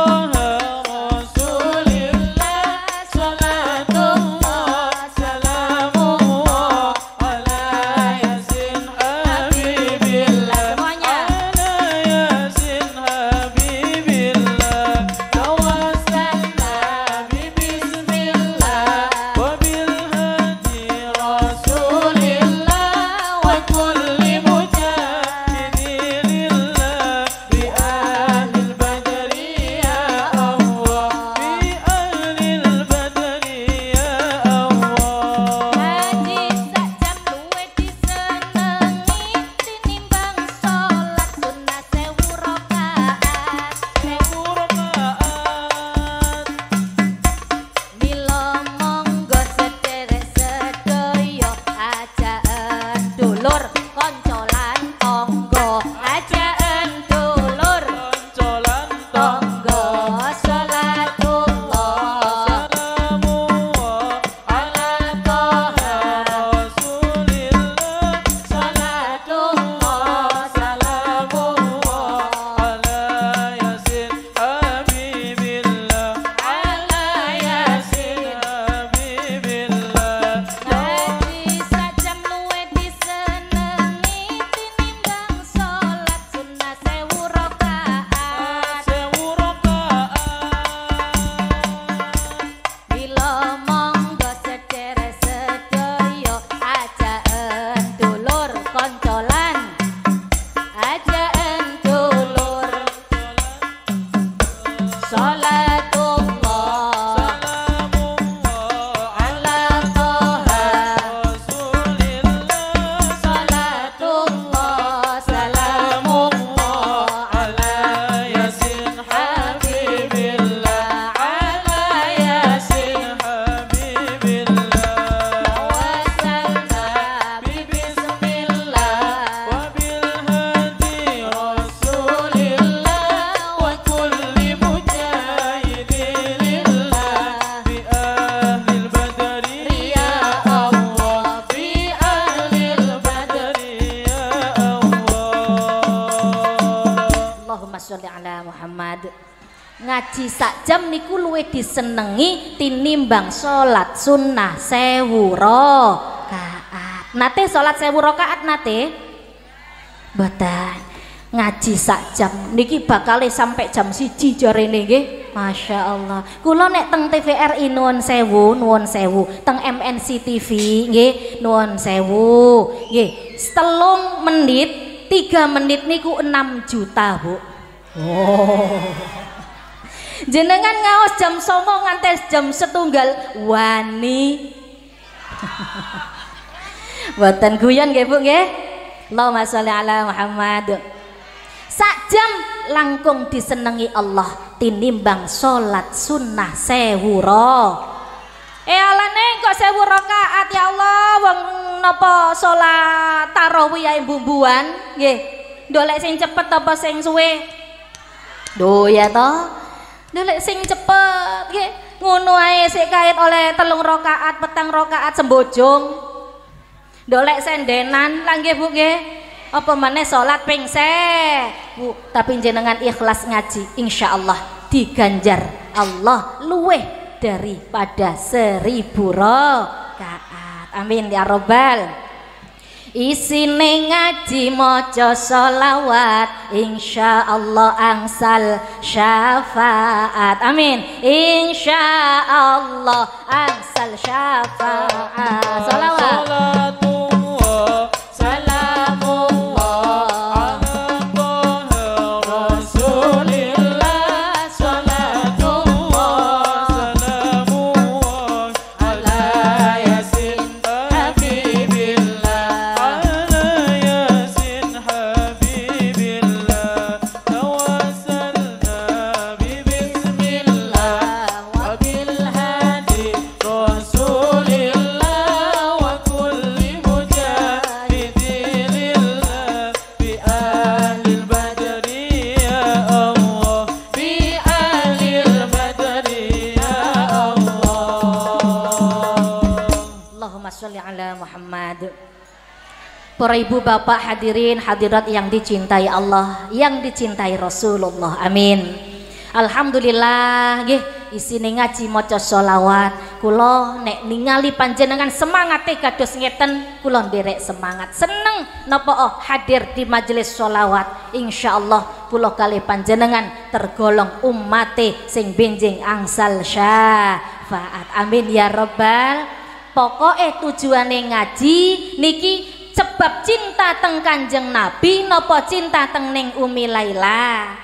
B: Ngaji sak jam niku luwih disenengi tinimbang salat sunnah sewu rakaat. Nate salat sewu rakaat nate? Mboten. Ngaji sak jam niki bakale sampai jam siji jarene nggih. Masya Allah. Kula nek teng T V R I nuwun sewu, nuwun sewu. Teng M N C T V nggih nuwun sewu. Nggih, setelung menit, tiga menit niku enam juta, Bu. Oh. Jenengan ngaos jam songo ngantes jam setunggal wani. Mboten guyon nggih Bu nggih. Allahumma sholli ala Muhammad. langkung disenengi Allah tinimbang salat sunnah sewu ro. Eh alane kok sewu rakaat ya Allah wong napa salat tarawih ae bumbuan nggih. Ndolek sing cepet apa sing suwe? Duh ya toh. Ndolek sing cepet nggih. Ngono ae sik kait oleh telung rakaat petang rakaat sembojong. Ndolek sendenan lah nggih Bu nggih. Apa maneh salat ping sewu tapi jenengan ikhlas ngaji insyaallah diganjar Allah luweh daripada seribu rakaat. Amin ya robbal. Isine ngaji maca sholawat insyaallah angsal syafaat. Amin insyaallah angsal syafaat. Sholawat para ibu bapak hadirin hadirat yang dicintai Allah, yang dicintai Rasulullah. Amin. Alhamdulillah nggih isine ngaji maca sholawat kula nek ningali panjenengan semangate kados ngeten kula nderek semangat seneng napa oh hadir di majelis sholawat insyaallah kula kalih panjenengan tergolong ummate sing benjing angsal syafaat. Amin ya rabbal. Pokoke tujuane ngaji niki sebab cinta teng Kanjeng Nabi napa cinta teng ning Umi Laila.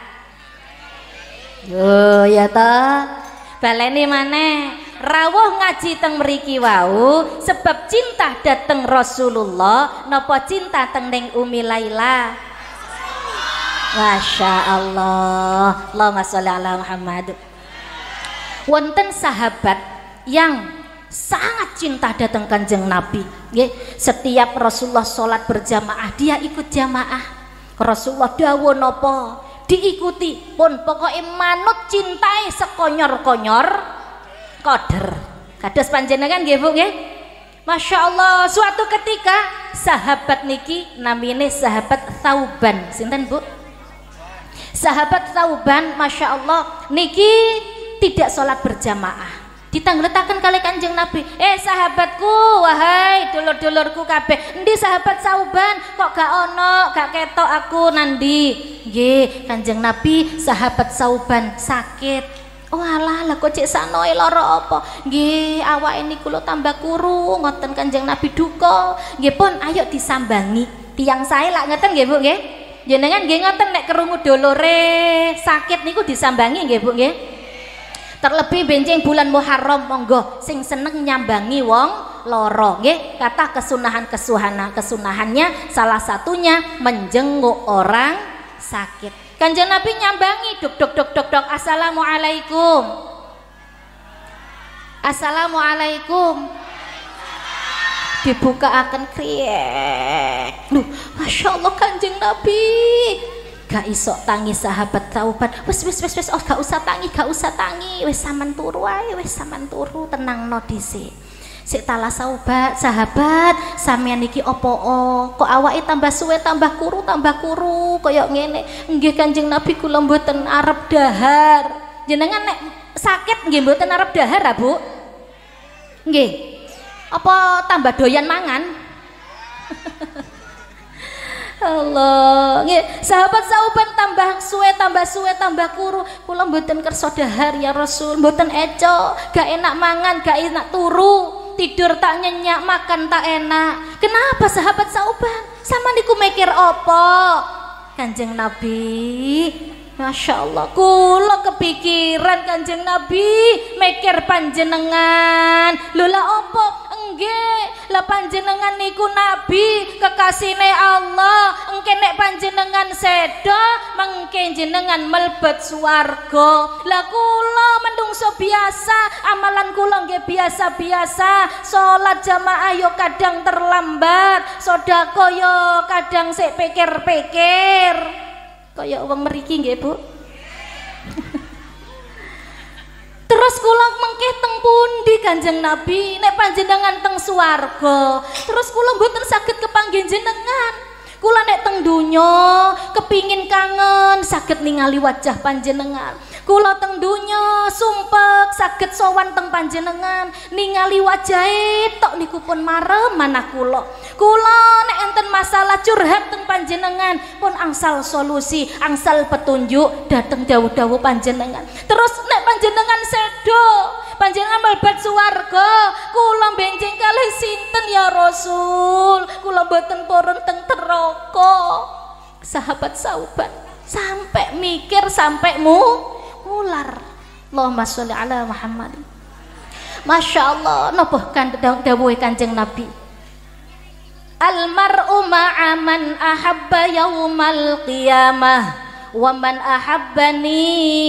B: Yo ya ta. Baleni maneh rawuh ngaji teng mriki wau sebab cinta dateng Rasulullah napa cinta teng ning Umi Laila. Masya Allah. Allahumma sholli ala Muhammad. Wonten sahabat yang sangat cinta datang Kanjeng Nabi. Setiap Rasulullah sholat berjamaah dia ikut jamaah. Rasulullah dawuh napa diikuti pun pokoknya manut cintai sekonyor-konyor koder. Kados panjenengan nggih Bu nggih. Masya Allah. Suatu ketika sahabat niki namine sahabat Thauban. Sinten Bu? Sahabat Thauban Masya Allah niki tidak sholat berjamaah. Ditangletaken kali Kanjeng Nabi. Eh sahabatku, wahai dulur-dulurku kabeh, endi sahabat Thauban kok gak ono, gak ketok aku nandi. Nggih, Kanjeng Nabi sahabat Thauban sakit. Oh alah, lah kok cek sanoe lara apa? Nggih, awake niku lho tambah kuru, ngoten Kanjeng Nabi duka. Nggih pun, ayo disambangi. Tiang sae lak ngeten nggih Bu nggih. Jenengan nggih ngoten nek krungu dulure sakit niku disambangi nggih Bu nggih. Terlebih benjing bulan Muharram monggo sing seneng nyambangi wong loro nggih kata kesunahan-kesunahan kesunahannya salah satunya menjenguk orang sakit. Kanjeng Nabi nyambangi duk duk duk duk duk assalamualaikum. Assalamualaikum. Dibuka akan kriek. Duh, Masya Allah Kanjeng Nabi. Gak iso tangi sahabat Thauban. Wes wes wes wes oh gak usah tangi, gak usah tangi. Wes saman turu ae, wes saman turu tenang no dhisik. Sik tala sahabat, sahabat, sampeyan iki opo oh? Kok awake tambah suwe, tambah kuru, tambah kuru koyok ngene. Nggih Kanjeng Nabi kula mboten arep dahar. Jenengan nek sakit nggih mboten arep dahar, Bu? Nggih. Apa tambah doyan mangan? Allah, nggih, sahabat Thauban tambah suwe, tambah suwe, tambah kuru. Kula mboten kersa dahar ya Rasul, mboten eco, gak enak mangan, gak enak turu, tidur tak nyenyak, makan tak enak. Kenapa sahabat Thauban? Sama niku mikir apa? Kanjeng Nabi, Masya Allah, kula kepikiran Kanjeng Nabi, mikir panjenengan. Lho lah apa? Enggih, Lah panjenengan niku nabi kekasihne Allah, engke nek panjenengan sedo mengke jenengan melebet swarga. Lah kula menungso biasa, amalan kula nggih biasa-biasa, salat jamaah yo kadang terlambat, sedekah yo kadang sik pikir-pikir. Kaya wong mriki nggih, Bu. Terus kula mengke teng pundi Kanjeng Nabi nek panjenengan teng swarga? Terus kula mboten saged kepanggih jenengan. Kula nek teng donya kepingin kangen saged ningali wajah panjenengan. Kula teng donya sumpek saged sowan teng panjenengan, ningali wajahe tok niku pun marem manah kula. Kula nek enten masalah curhat teng panjenengan pun angsal solusi, angsal petunjuk dateng dawuh-dawuh panjenengan. Terus nek panjenengan sedo, panjenengan mlebu swarga, kula benjing kalih sinten ya Rasul? Kula boten purun teng neraka. Sahabat sauban sampai mikir sampai mu ular. Allahumma sholli ala Muhammad. Masya Allah, napa kan dawuhe Kanjeng Nabi? Almar'u ma'a man ahabba yaumal qiyamah wa man ahabbani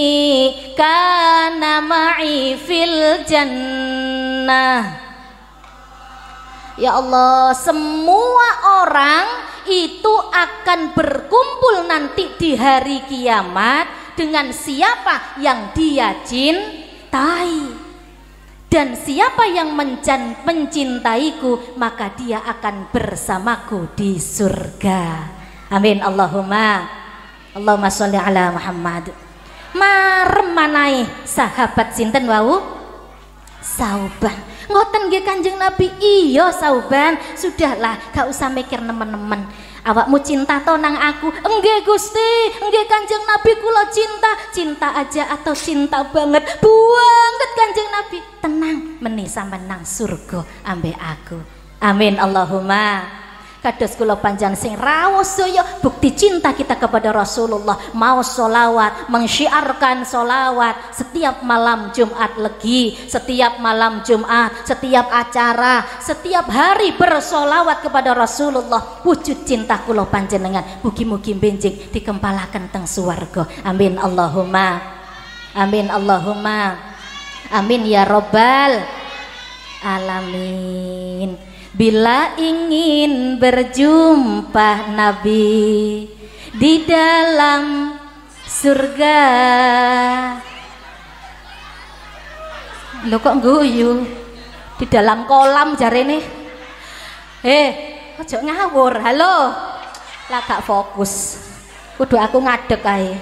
B: kana ma'i fil jannah. Ya Allah, semua orang itu akan berkumpul nanti di hari kiamat dengan siapa yang dia cintai. Dan siapa yang mencintaiku, maka dia akan bersamaku di surga. Amin Allahumma. Allahumma sholli ala Muhammad. Marem manai sahabat sinten wau? Sauban. Ngoten nggih Kanjeng Nabi. Iya Sauban, sudahlah gak usah mikir nemen-nemen. Awakmu cinta to nang aku? Enggak Gusti, enggak Kanjeng Nabi, kula cinta. Cinta aja atau cinta banget? Banget Kanjeng Nabi. Tenang, meni sampean nang surga ambek aku. Amin Allahumma. Kados kula panjang sing rawuh saya bukti cinta kita kepada Rasulullah, mau solawat, mensyiarkan solawat setiap malam Jumat Legi, setiap malam Jumat, setiap acara, setiap hari bersolawat kepada Rasulullah. Wujud cinta kula panjenengan mugi-mugi benjing dikempalaken teng swarga. Amin Allahumma. Amin Allahumma. Amin ya Rabbal alamin. Bila ingin berjumpa Nabi di dalam surga. Lho kok guyu? Di dalam kolam jarene. Eh, ojo ngawur. Halo. Lah gak fokus. Kudu aku ngadeg ae.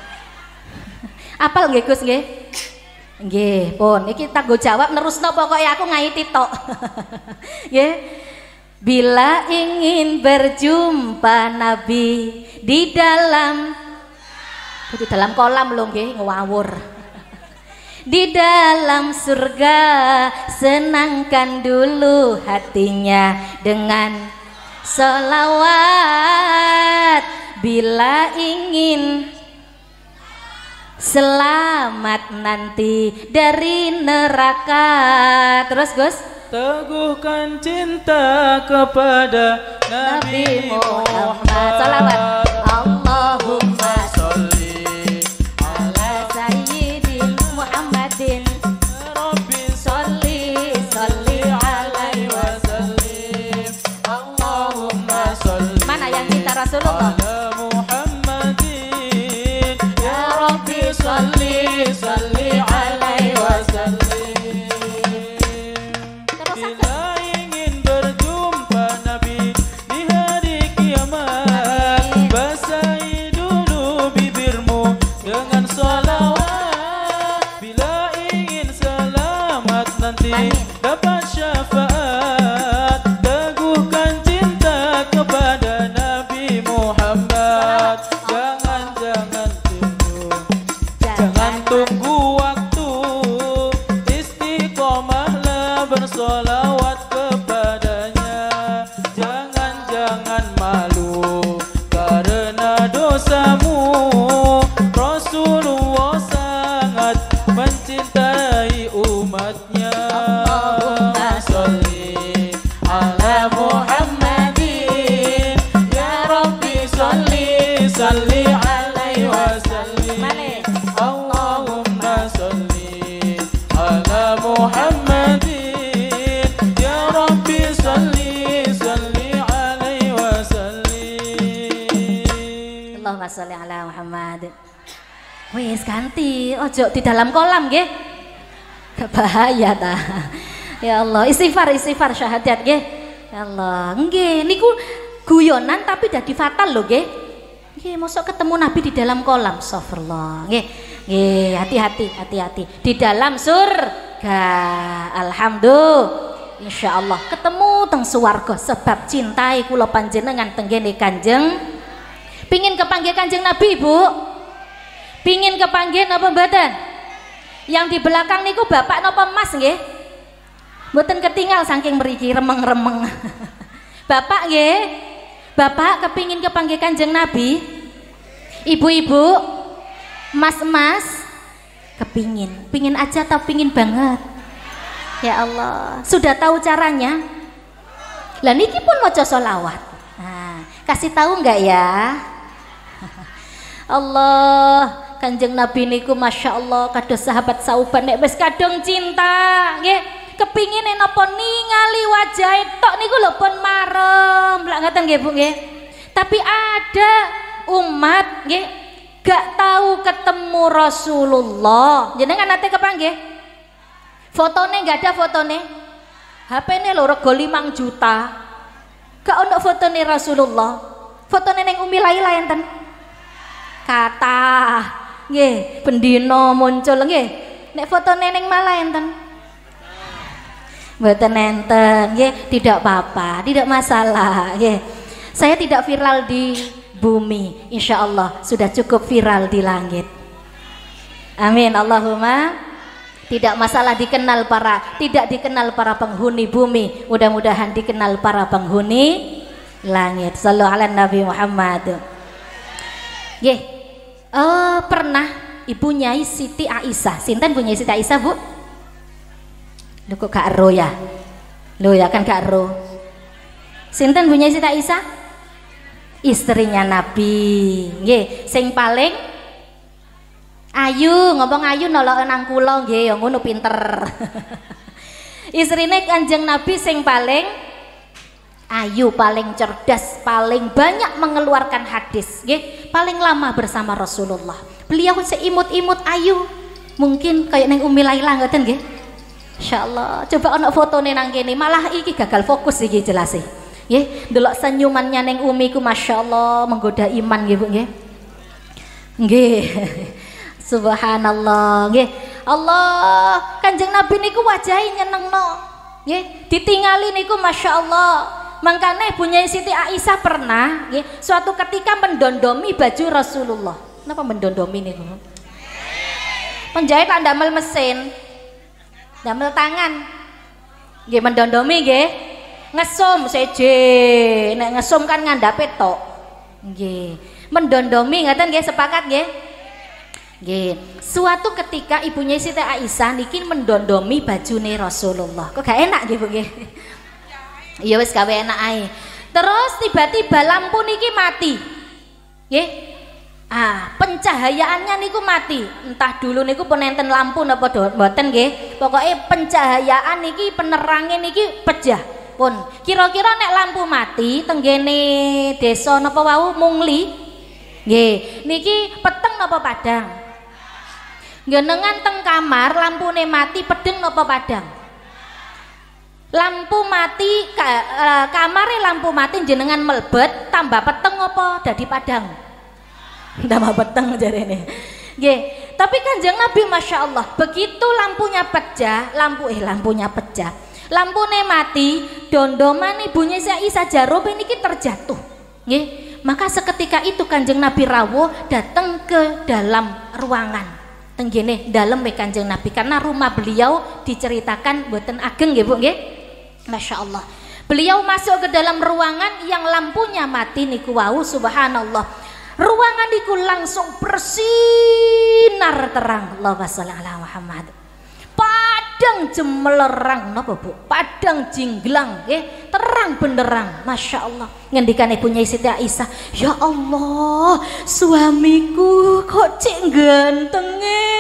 B: Apal nggih Gus nggih? Nggih, pun iki tak go jawab nerusno pokoke aku ngaiti tok. Nggih. Bila ingin berjumpa Nabi di dalam di dalam kolam lho nggih ngawur. Di dalam surga senangkan dulu hatinya dengan selawat. Bila ingin selamat nanti dari neraka. Terus Gus,
A: teguhkan cinta kepada Nabi Muhammad.
B: Salawat. Allahumma sholli ala sayyidin Muhammadin.
A: Rabbi
B: Sholli sholli alaihi wasallim.
A: Allahumma sholli.
B: Mana yang cinta Rasulullah?
A: Salli salli alaihi wasallim. Bila ingin berjumpa Nabi di hari kiamat, basahi dulu bibirmu dengan sholawat. Bila ingin selamat nanti dapat syafaat, teguhkan cinta kepada Nabi Muhammad. Jangan-jangan Jangan tunggu waktu, istiqomahlah bersolawat kepadanya. Jangan-jangan malu karena dosamu. Rasulullah sangat mencintai umatnya. Allahumma sholli
B: wis ganti, ojo di dalam kolam nggih. Bahaya ta. Ya Allah, istighfar istighfar syahadat nggih. Ya Allah, nggih niku guyonan tapi dadi fatal lho nggih. Nggih, mosok ketemu Nabi di dalam kolam. Astagfirullah. Nggih. Nggih, hati-hati, hati-hati. Di dalam surga. Alhamdulillah. Insyaallah ketemu teng swarga sebab cintai kula panjenengan tenggene Kanjeng. Pingin kepanggih Kanjeng Nabi, Bu? Pingin kepanggih napa mboten? Yang di belakang niku bapak napa mas nggih? Mboten ketinggal saking mriki remeng-remeng. Bapak nggih? Bapak kepingin kepanggih Kanjeng Nabi? Ibu-ibu, mas-mas kepingin. Pingin aja atau pingin banget? Ya Allah, sudah tahu caranya? Lah niki pun maca sholawat. Nah, kasih tahu enggak ya? Allah, Kanjeng Nabi niku masya Allah kados sahabat sauban nek wis kadung cinta, nggih, kepingin napa ningali wajah tok niku lho pun marem. Lah ngaten nggih Bu nggih. Tapi ada umat nggih gak tahu ketemu Rasulullah. Jenengan nate kepanggih? Fotone nggak ada fotone, H P-ne lho rego limang juta, gak ono fotone Rasulullah. Fotone neng Umi Laila enten. Kata, nggih, bendino muncul nggih. Nek fotone neng Malah enten. Mboten enten, nggih, tidak apa-apa, tidak masalah, nggih. Saya tidak viral di bumi, insya Allah sudah cukup viral di langit. Amin, Allahumma. Tidak masalah dikenal para, tidak dikenal para penghuni bumi, mudah-mudahan dikenal para penghuni langit. Shallu ala Nabi Muhammad. Nggih, uh, pernah Ibu Nyai Siti Aisyah. Sinten Bu Nyai Siti Aisyah, Bu? Lho kok gak ero ya? Lho ya kan gak ero. Sinten Bu Nyai Siti Aisyah? Istrinya Nabi. Nggih, sing paling ayu, ngomong ayu nolok nang kula nggih ya ngono pinter. Istrine Kanjeng Nabi sing paling ayu, paling cerdas, paling banyak mengeluarkan hadis nggih, paling lama bersama Rasulullah. Beliau seimut-imut ayu. Mungkin kayak neng Umi Laila ngoten nggih. Insyaallah. Coba ana fotone nang kene, malah iki gagal fokus iki jelas e. Nggih, ndelok senyumannya neng Umi ku masyaallah menggoda iman nggih Bu nggih. Nggih. Subhanallah, nggih. Allah, Kanjeng Nabi niku wajahe nyenengno. Nggih, ditingali niku masya Allah. Mangkane Bu Nyai Siti Aisyah pernah nggih, suatu ketika mendondomi baju Rasulullah. Napa mendondomi niku? Penjahit ndamel mesin. Ndamel tangan. Nggih mendondomi nggih. Ngesum seje. Nek ngesum kan ngandhape tok. Nggih. Mendondomi ngaten nggih, sepakat nggih? Nggih. Suatu ketika ibunya Siti Aisyah niki mendondomi bajune Rasulullah. Kok gak enak nggih Bu nggih. Ya wis gawe enak ae. Terus tiba-tiba lampu niki mati. Nggih. Ah, pencahayaannya niku mati. Entah dulu niku pun enten lampu napa mboten nggih. Pokoke pencahayaan niki penerange niki pejah. Pun kira-kira nek lampu mati tenggene desa napa wau Mungli. Nggih, niki peteng napa padang? Jenengan teng kamar lampune mati pedeng napa padang? Lampu mati ka, uh, kamare lampu mati jenengan melebet tambah peteng apa dadi padang? Tambah peteng jarene. Nggih, tapi Kanjeng Nabi masya Allah begitu lampunya pecah, lampu eh lampunya pecah, lampune mati, dondoman ibunya Aisyah jarobe niki terjatuh. Nggih, maka seketika itu Kanjeng Nabi rawuh datang ke dalam ruangan. Tenggene dalam we Kanjeng Nabi karena rumah beliau diceritakan boten ageng nggih Bu nggih. Masya Allah. Beliau masuk ke dalam ruangan yang lampunya mati niku wau subhanallah. Ruangan niku langsung bersinar terang. Allahumma sholli ala Muhammad. Padang cemelerang napa Bu? Padang jinglang nggih, terang benderang. Masya Allah. Ngendikan ibunya Siti Aisyah, "Ya Allah, suamiku kok cek gantenge."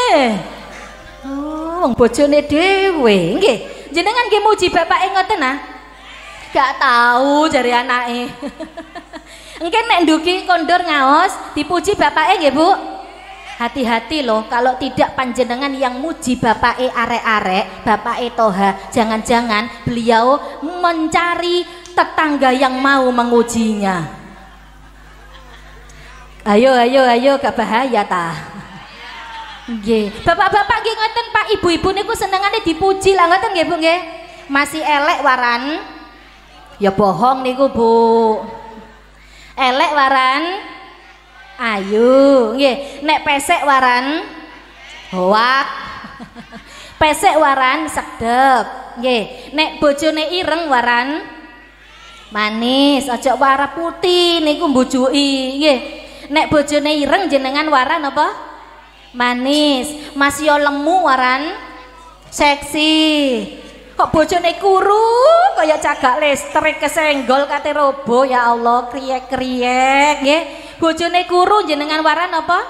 B: Oh, wong bojone dhewe nggih. Jenengan nggih muji bapake ngoten ah? Gak tahu jare anake. Engke nek nduki kondur ngaos dipuji bapake nggih Bu? hati-hati loh kalau tidak panjenengan yang muji bapak e arek-arek, bapak e Toha, jangan-jangan beliau mencari tetangga yang mau mengujinya. Ayo ayo ayo gak bahaya ta. Nggih, bapak-bapak nggih ngoten Pak, ibu-ibu niku senengane dipuji lah ngoten nggih Bu nggih. Masih elek waran. Ya bohong niku Bu. Elek waran. Ayu, nggih. Nek pesek waran hoak. Pesek waran sedep. Nggih. Nek bojone ireng waran manis, aja warna putih niku mbujuki. Nggih. Nek bojone ireng jenengan waran apa? Manis. Mas yo lemu waran seksi. Kok bojone kuru kaya cagak listrik kesenggol kate robo, ya Allah, kriek-kriek nggih. Bojone kuru jenengan waran apa?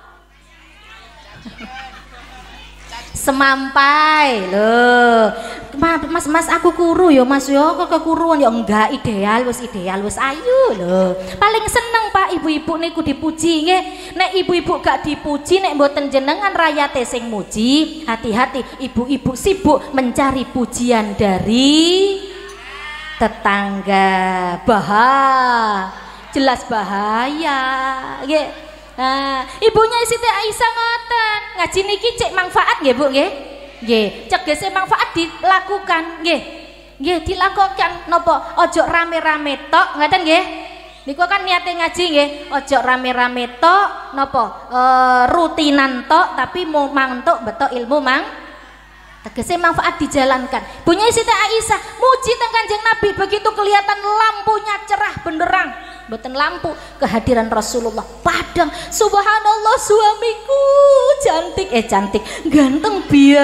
B: Semampai loh. Mas mas aku kuru ya Mas yo, kok kekuruan ya enggak, ideal wis ideal wis ayu loh. Paling seneng Pak ibu-ibu niku dipuji nggih. Nek ibu-ibu gak dipuji, nek mboten jenengan rayate sing muji, hati-hati ibu-ibu sibuk mencari pujian dari tetangga. Bahaya, jelas bahaya nggih. Nah, ibunya Siti Aisyah ngoten, ngaji niki cek manfaat nggih Bu nggih. Nggih, cegese manfaat dilakukan nggih. Nggih, dilakukan napa? Ojo rame-rame tok, ngoten nggih. Niku kan niate ngaji nggih, ojo rame-rame tok napa? E, rutinan tok tapi mau mantuk betok ilmu mang. Tegese manfaat dijalankan. Bunyi Siti Aisyah muji teng Kanjeng Nabi, begitu kelihatan lampunya cerah benderang. Mboten lampu, kehadiran Rasulullah padang. Subhanallah, suamiku cantik eh cantik ganteng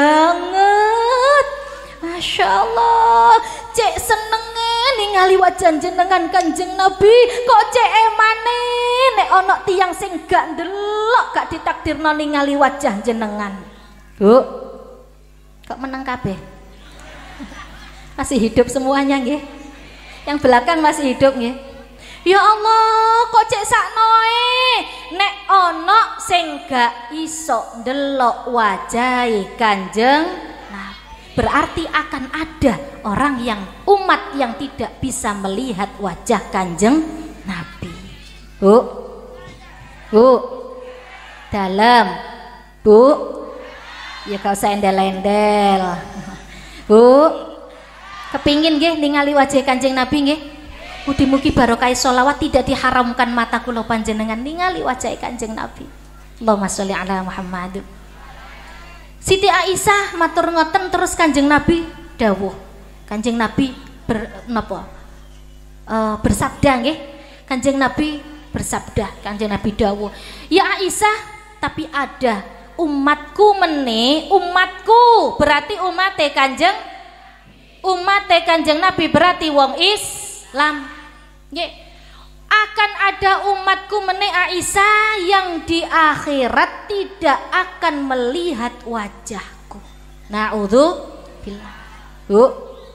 B: banget, Masya Allah. Cek senenge ningali wajah jenengan Kanjeng Nabi, kok cek emane nek ono tiang sing gak ndelok gak ditakdirno ningali wajah jenengan. Bu, kok meneng kabeh? Masih hidup semuanya nggih? Yang belakang masih hidup nggih? Ya Allah, kok cek saknoe nek ono sing gak iso ndelok wajahe Kanjeng Nabi, berarti akan ada orang yang umat yang tidak bisa melihat wajah Kanjeng Nabi. Bu, Bu, dalam, Bu, ya gak usah endel-endel. Bu, kepingin nggih ningali wajah Kanjeng Nabi nggih? Mugi-mugi barokah sholawat tidak diharamkan mata kula panjenengan ningali wajah Kanjeng Nabi. Allahumma sholli ala Muhammad. Siti Aisyah matur ngoten, terus Kanjeng Nabi dawuh. Kanjeng Nabi ber, napa? E, bersabda nggih. Kanjeng Nabi bersabda, Kanjeng Nabi dawuh, "Ya Aisyah, tapi ada umatku meneh, umatku berarti umate Kanjeng umate Kanjeng Nabi berarti wong Islam. Nggih, akan ada umatku meneh Aisyah yang di akhirat tidak akan melihat wajahku." Na'udzubillah. Bu,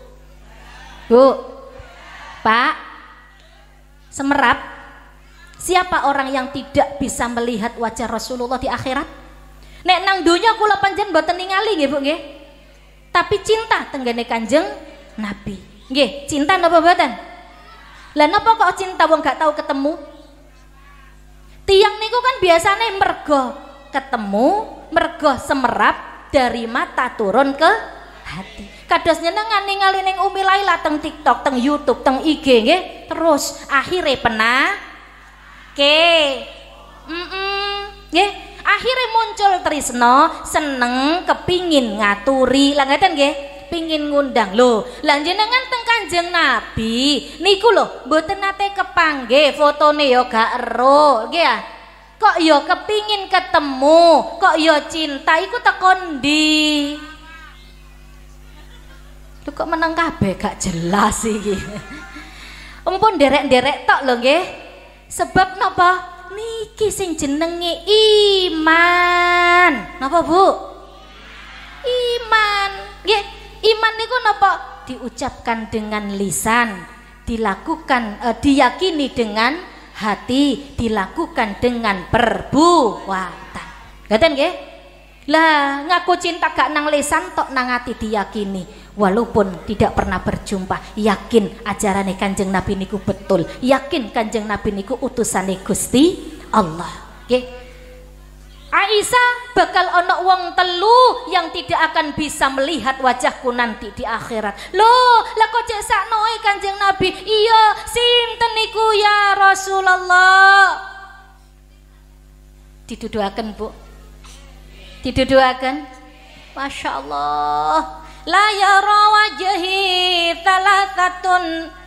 B: Bu, Pak, Semerap, siapa orang yang tidak bisa melihat wajah Rasulullah di akhirat? Nek nang donya kula panjen mboten ningali nggih Bu nggih. Tapi cinta tenggene Kanjeng Nabi. Nggih, cinta napa mboten? Lah napa kok cinta wong gak tahu ketemu? Tiang niku kan biasanya mergo ketemu, mergo semerap dari mata turun ke hati. Kados nyenengan ningali ning Umi Laila teng TikTok, teng YouTube, teng I G nggih. Terus akhirnya pernah ke mm nggih, akhirnya muncul tresno, seneng, kepingin ngaturi. Lah ngeten nggih, pingin ngundang lho. Lah jenengan teng Kanjeng Nabi niku lho mboten nate kepanggih, fotone ya gak ero nggih ya. Kok ya kepingin ketemu, kok ya cinta iku teko ndi? Lho kok meneng kabeh gak jelas iki. Ampun derek-derek tok lho nggih. Sebab napa? Niki sing jenenge iman. Napa Bu? Iman. Nggih, iman niku napa? Diucapkan dengan lisan, dilakukan eh, diyakini dengan hati, dilakukan dengan perbuatan. Ngaten nggih? Lah ngaku cinta gak nang lisan tok nang ati diyakini. Walaupun tidak pernah berjumpa, yakin ajarane Kanjeng Nabi niku betul. Yakin Kanjeng Nabi niku utusane Gusti Allah. Nggih. Aisyah bakal ono wong telu yang tidak akan bisa melihat wajahku nanti di akhirat. Loh, lah kok cek saknoe Kanjeng Nabi? Iya, sinten niku ya Rasulullah? Diduduaken, Bu. Diduduaken. Masya Allah. La yara wajhi thalathatun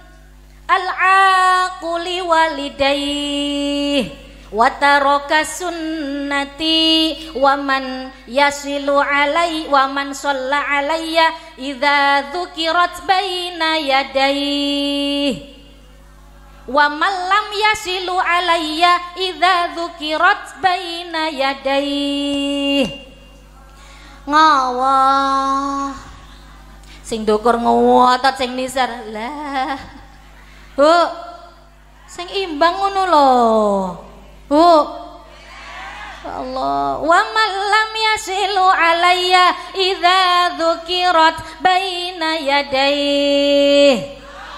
B: al-aquli walidayh wa taraka sunnati wa man yasilu alai wa man shalla alayya idza dzukirat baina yadayhi wa man lam yasilu alayya idza dzukirat baina yadayhi. Ngawah sing ndukur ngotot sing nisar lah Bu sing imbang ngono lho Bu Allah wa man lam yasilu alayya idza dzukirat baina yadayhi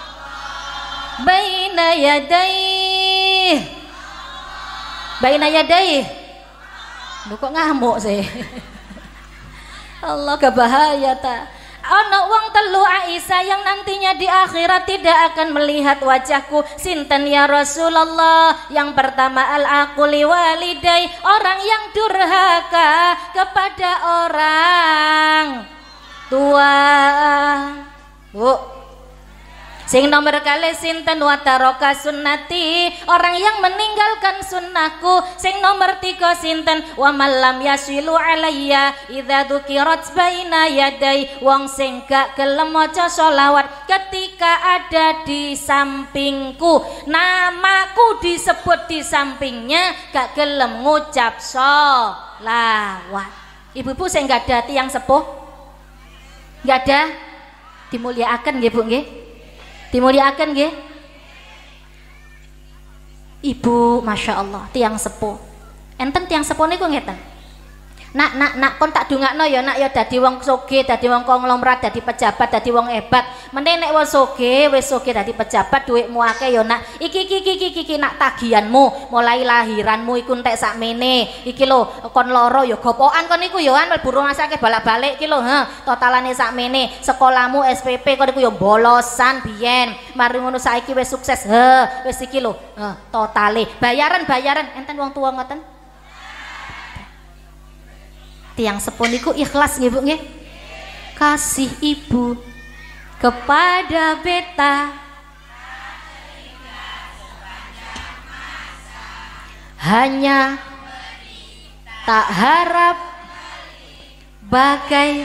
B: baina yadayhi baina yadayhi lu kok ngamuk sih Allah gak bahaya ta. Ana wong telu Aisyah yang nantinya di akhirat tidak akan melihat wajahku. Sinten ya Rasulullah? Yang pertama al-aquli walidai, orang yang durhaka kepada orang tua. Bu. Sing nomor kali sinten wa taraka sunnati, orang yang meninggalkan sunnahku. Sing nomor tiga sinten wa malam yasilu alayya idza dzukirat baina yadai, wong sing gak gelem maca selawat ketika ada di sampingku, namaku disebut di sampingnya gak gelem ngucap selawat. Ibu-ibu sing gak ada tiang sepuh gak ada dimuliakan nggih Bu nggih? Dimuliakan nggih. Ibu Masya Allah tiang sepuh. Enten tiang sepuh niku ngeten. Nak nak nak kon tak dongakno ya nak ya dadi wong sugih, dadi wong konglomerat, dadi pejabat, dadi wong hebat. Mending nek wong sugih, wis sugih dadi pejabat, dhuwitmu akeh ya nak. Iki iki iki iki nak tagihanmu mulai lahiranmu iku entek sakmene. Iki lho kon loro ya gopokan kon niku ya kan mlebu rumah sakit balak-balik iki lho, ha. Totalane sakmene. Sekolahmu S P P kon niku ya bolosan biyen. Mari ngono saiki wis sukses. He, wis iki lho, ha, totale. Bayaran-bayaran enten wong tuwa ngoten. Tiang sepuh niku ikhlas nggih Bu nggih. Kasih ibu kepada beta hanya tak harap bagai.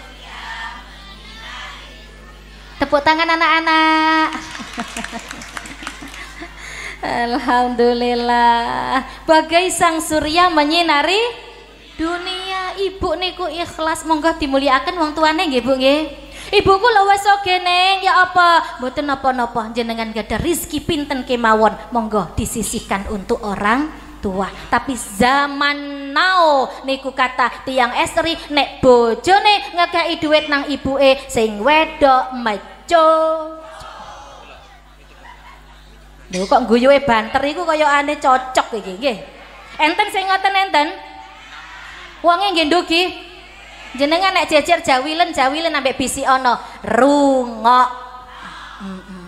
B: Tepuk tangan anak-anak. Alhamdulillah. Bagai sang surya menyinari dunia. Ibu niku ikhlas, monggo dimuliakan wong tuane nggih Bu nggih. Ibuku lho wis oge neng ya apa mboten napa-napa jenengan gadah rezeki pinten kemawon monggo disisihkan untuk orang tua. Tapi zaman now niku kata tiang estri nek bojone ngekeki dhuwit nang ibuke sing wedok meco. Lho kok guyuhe banter iku kaya ane cocok iki nggih. Enten sing ngoten enten. Wonge nggih ndugi. Jenengan nek jejer jawilen jawilen ambek bisi ana rungok. Heeh.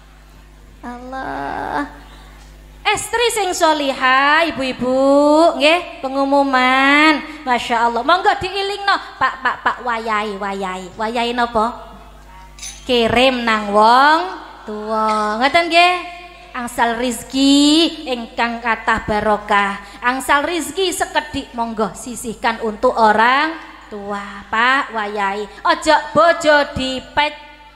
B: Allah. Estri sing solihah ibu-ibu nggih pengumuman. Masya Allah. Monggo diilingno Pak Pak Pak wayahe wayahe. Wayahe napa? Kirim nang wong tuwa. Ngoten nggih. Angsal rizki ingkang kathah barokah, angsal rizki sekedhik monggo sisihkan untuk orang tua. Pak wayahe ojo bojo dipet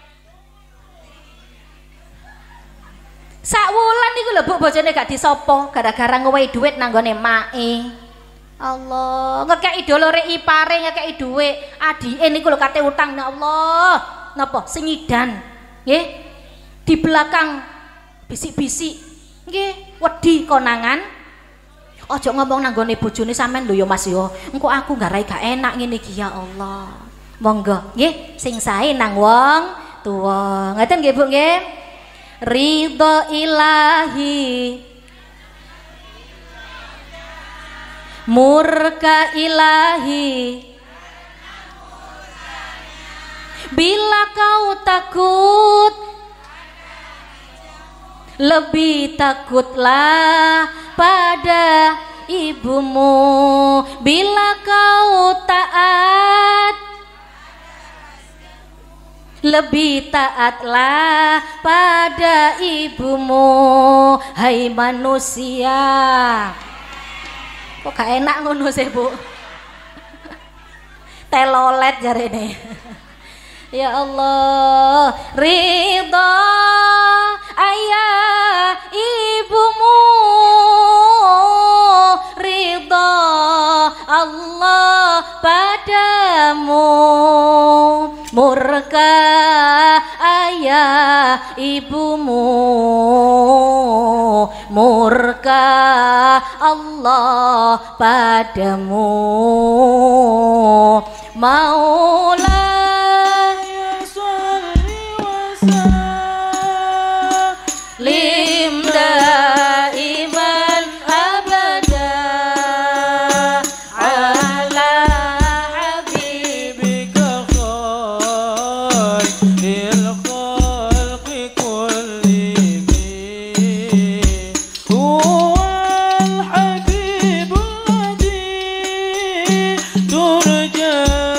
B: sak wulan niku lho Bu bojone gak disopo gara-gara ngowehi dhuwit nang gone mae. Allah ngekeki dolore ipare ngekeki dhuwit adike niku lho kate utang ya Allah napa sengidan nggih di belakang bisik-bisik nggih wedi konangan Ojo ngomong nang nggone bojone sampean lho ya Mas yo. Engko aku garai gak enak ngene iki ya Allah. Monggo nggih sing sae nang wong tuwa. Ngaten nggih Bu nggih. Ridho ilahi murka ilahi bila kau takut lebih takutlah pada ibumu bila kau taat lebih taatlah pada ibumu hai manusia. Kok gak enak ngono sih Bu? Telolet jarene. Ya Allah, ridha ayah ibumu, ridha Allah padamu, murka ayah ibumu, murka Allah padamu. Maula lim daiman abada ala habibika khairil khalqi kullihim huwal habibul ladzi turja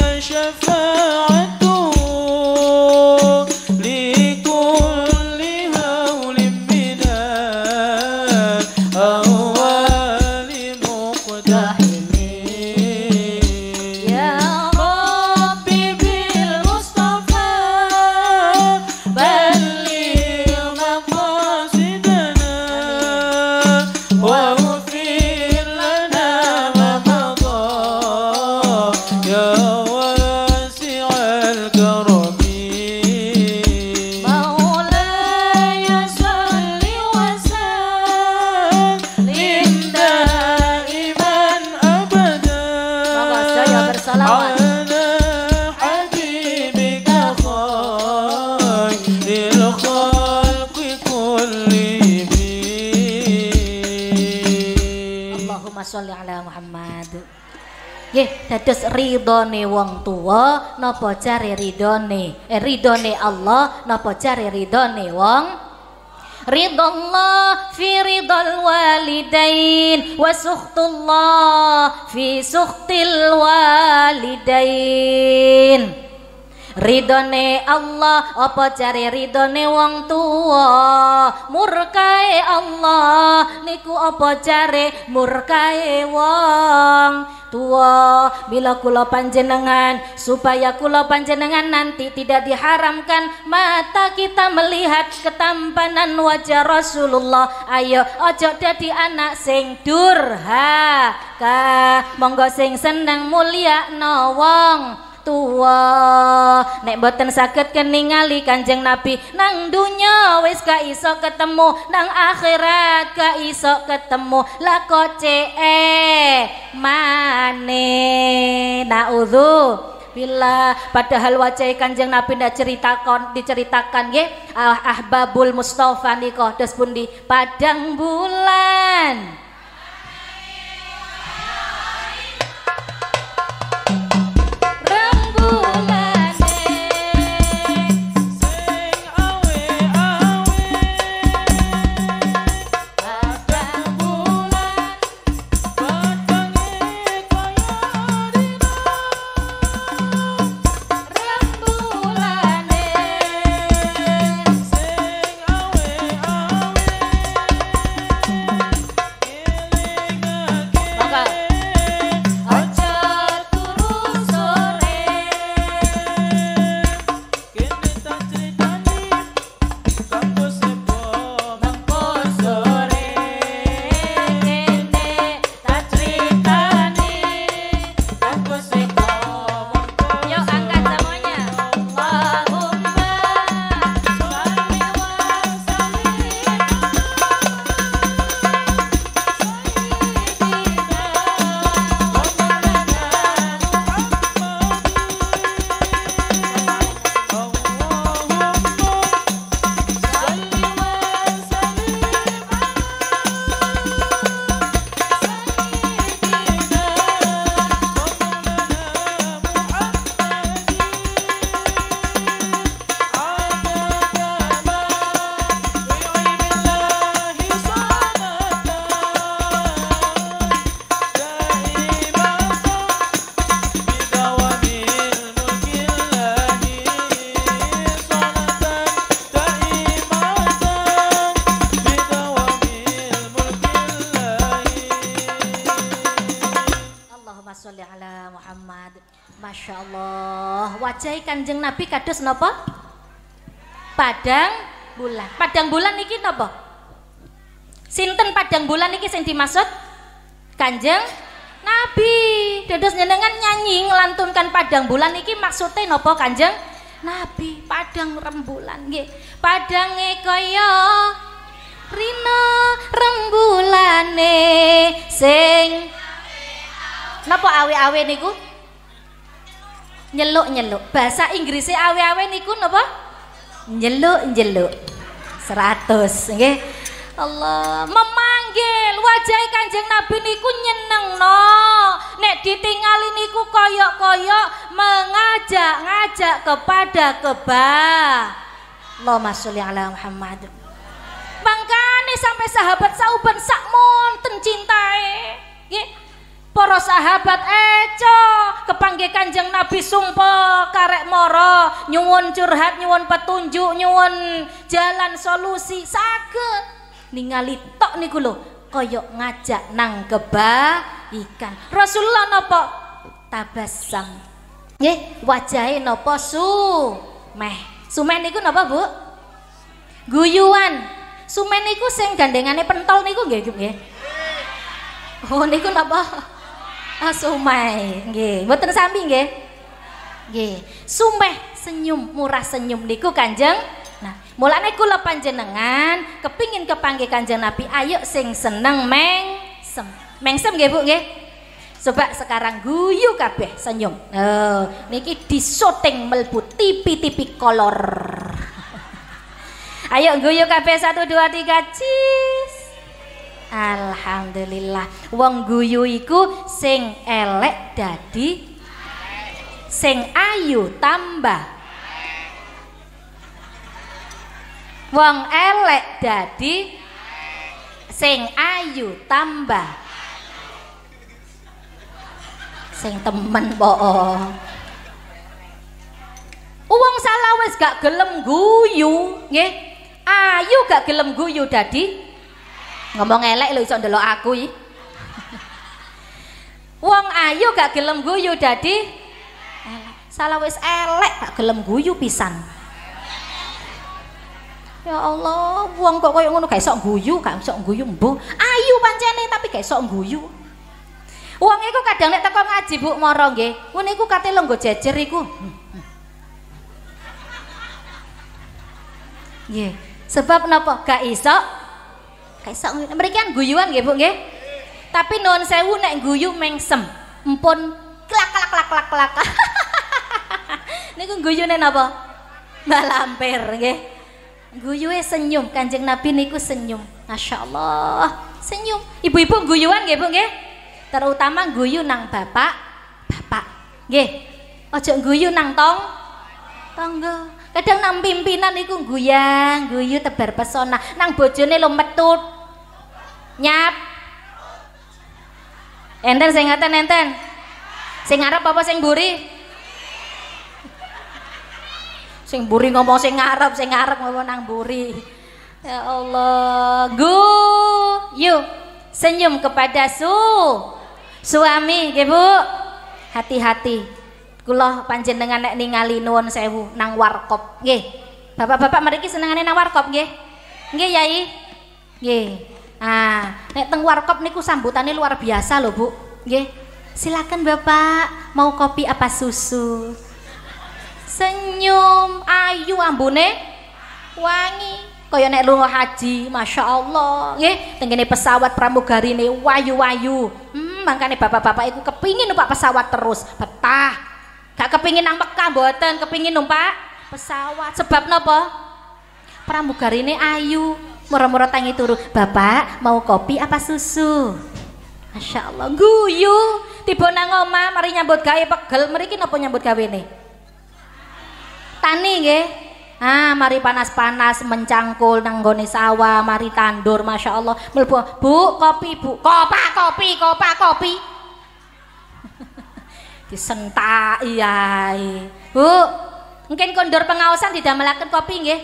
B: syafa'atuhu likulli hawlin minal awwali muqtahimin. Ya Rabbi bil Mustafa balligh maqasidana wa ghfir lana ma madha ya wasi'al karami. Maulaya salli wa sallim daiman abada ala habibika khairil khalqi kullihim. Allahumma sholli ala Muhammad. Nggih, dados ridhone wong tuwa napa jare ridhone? Eh ridhone Allah napa jare ridhone wong? Ridallah fi ridal walidain wa sukhtullah fi sukhtil walidain. Ridhone Allah apa jare ridhone wong tuwa, murkae Allah niku apa jare murkae wong tuwa. Bila kula panjenengan supaya kula panjenengan nanti tidak diharamkan mata kita melihat ketampanan wajah Rasulullah, ayo ojo dadi anak sing durhaka, monggo sing seneng mulyakno wong tua. Nek boten saged keningali Kanjeng Nabi nang dunya wis gak iso ketemu, nang akhirat gak iso ketemu, lah kok cee mane naudzu bila padahal wajah Kanjeng Nabi ndak ceritakan diceritakan nggih ah, ahbabul Mustafa nika dos pundi padang bulan. Masya Allah, wajah Kanjeng Nabi kados napa? Padang bulan. Padang bulan niki napa? Sinten padang bulan niki sing dimaksud? Kanjeng Nabi. Dados njenengan nyanyi nglantunkan padang bulan niki maksudnya napa Kanjeng Nabi? Padang rembulan nggih. Padange kaya rina rembulane sing napa awe-awe niku? Nyeluk-nyeluk. Bahasa Inggrisnya awe-awe niku napa? Nyeluk-nyeluk. Seratus nggih. Allah memanggil wajah Kanjeng Nabi niku nyenengno. Nek ditingali niku koyok-koyok mengajak-ngajak kepada kebah. Allahumma sholli ala Muhammad. Mangkane sampai sahabat sauban sak monten cintae. Nggih. Para sahabat eco kepanggih Kanjeng Nabi sumpah karek moro nyuwun curhat nyuwun petunjuk nyuwun jalan solusi saged ningali tok niku lho kaya ngajak nang kebaikan. Rasulullah napa tabassam nggih wajahe napa sumeh. Sumeh niku napa Bu? Guyuan. Sumeh niku sing gandengane pentol niku nggih nggih. Oh niku napa? Ah, sumai, nggih. Mboten sami nggih. Nggih. Sumeh senyum, murah senyum niku Kanjeng. Nah, mulane kula panjenengan kepingin kepanggih Kanjeng Nabi, ayo sing seneng mengsem. Mengsem nggih Bu nggih. Coba sekarang guyu kabeh senyum. Oh, niki disoting melbu tipi-tipi kolor. Ayo guyu kabeh satu dua tiga cheese. Alhamdulillah. Wong guyu iku sing elek dadi sing ayu tambah. Wong elek dadi sing ayu tambah. Sing temen bohong. Wong salah wis gak gelem guyu, nggih. Ayu gak gelem guyu dadi ngomong elek lho iso ndelok aku iki. Wong ayu gak gelem guyu dadi elek. Salah wis elek gak gelem guyu pisan. Ya Allah, wong kok koyo ngono gak iso guyu, gak iso guyu mbuh. Ayu pancene tapi gak iso guyu. Wong iku kadang nek teko ngaji Bu mara nggih, ngene iku kate longgo jejer iku. Nggih. Sebab napa? Gak iso Kaisok mriki guyuan nggih Bu nggih. Tapi nuwun sewu nek guyu mengsem. Empun klak klak klak klak klak. Niku guyune napa? Mbah Lampir nggih. Guyuhe senyum, Kanjeng Nabi niku senyum. Masyaallah, senyum. Ibu-ibu guyuan nggih Bu nggih. Terutama guyu nang bapak, bapak. Nggih. Aja guyu nang tong tangga. Kadang nang pimpinan niku guyang, guyu tebar pesona. Nang bojone lo metut. Nyap. Enten sing ngaten enten. Sing ngarep apa sing mburi? Sing mburi ngomong sing ngarep, sing ngarep ngomong nang mburi. Ya Allah, guyu. Senyum kepada su suami, nggih Bu. Hati-hati. Kula panjenengan nek ningali nuwun sewu nang warkop nggih. Bapak-bapak mriki senengane nang warkop nggih. Nggih Yai. Nggih. Ah, nek teng warkop niku sambutane luar biasa lho Bu. Nggih. Silakan Bapak, mau kopi apa susu? Senyum, ayu ambune wangi. Kaya nek lunga haji, Masya Allah. Nggih, teng kene pesawat pramugarine wayu-wayu. Hmm, mangkane bapak-bapak iku kepingin numpak pesawat terus, betah. Gak kepingin nang Mekah mboten, kepingin numpak pesawat. Sebab napa? Pramugarine ayu. Murah-murah tangi turu. Bapak mau kopi apa susu? Masya Allah. Guyu. Tiba nang omah mari nyambut gawe pegel. Mriki napa nyambut gawene? Tani nggih. Ah, mari panas-panas mencangkul nang gone sawah, mari tandur, Masya Allah. Mlebu, Bu, kopi, Bu. Kopa kopi, kopa kopi. Disentaki ae. Bu, mungkin kondor pengawasan didamelaken kopi nggih.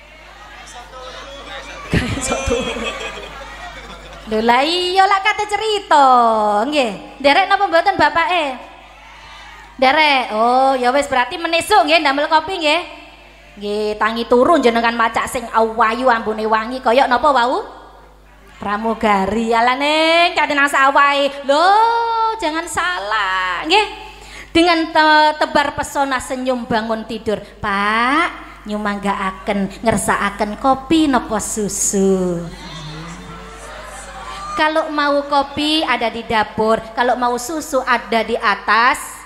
B: Kayak satu. Lho lah iya lak kate cerita, nggih. Nderek napa mboten bapake? Derek. Oh, ya wis berarti menesuk nggih ndamel kopi nggih. Nggih, tangi turu jenengan macak sing awayu ambune wangi kaya napa wau? Pramugari. Alane kadang sawae. Loh, jangan salah. Nggih. Dengan te tebar pesona senyum bangun tidur. Pak, nyumanggaaken ngersakaken kopi napa susu? Kalau mau kopi ada di dapur, kalau mau susu ada di atas.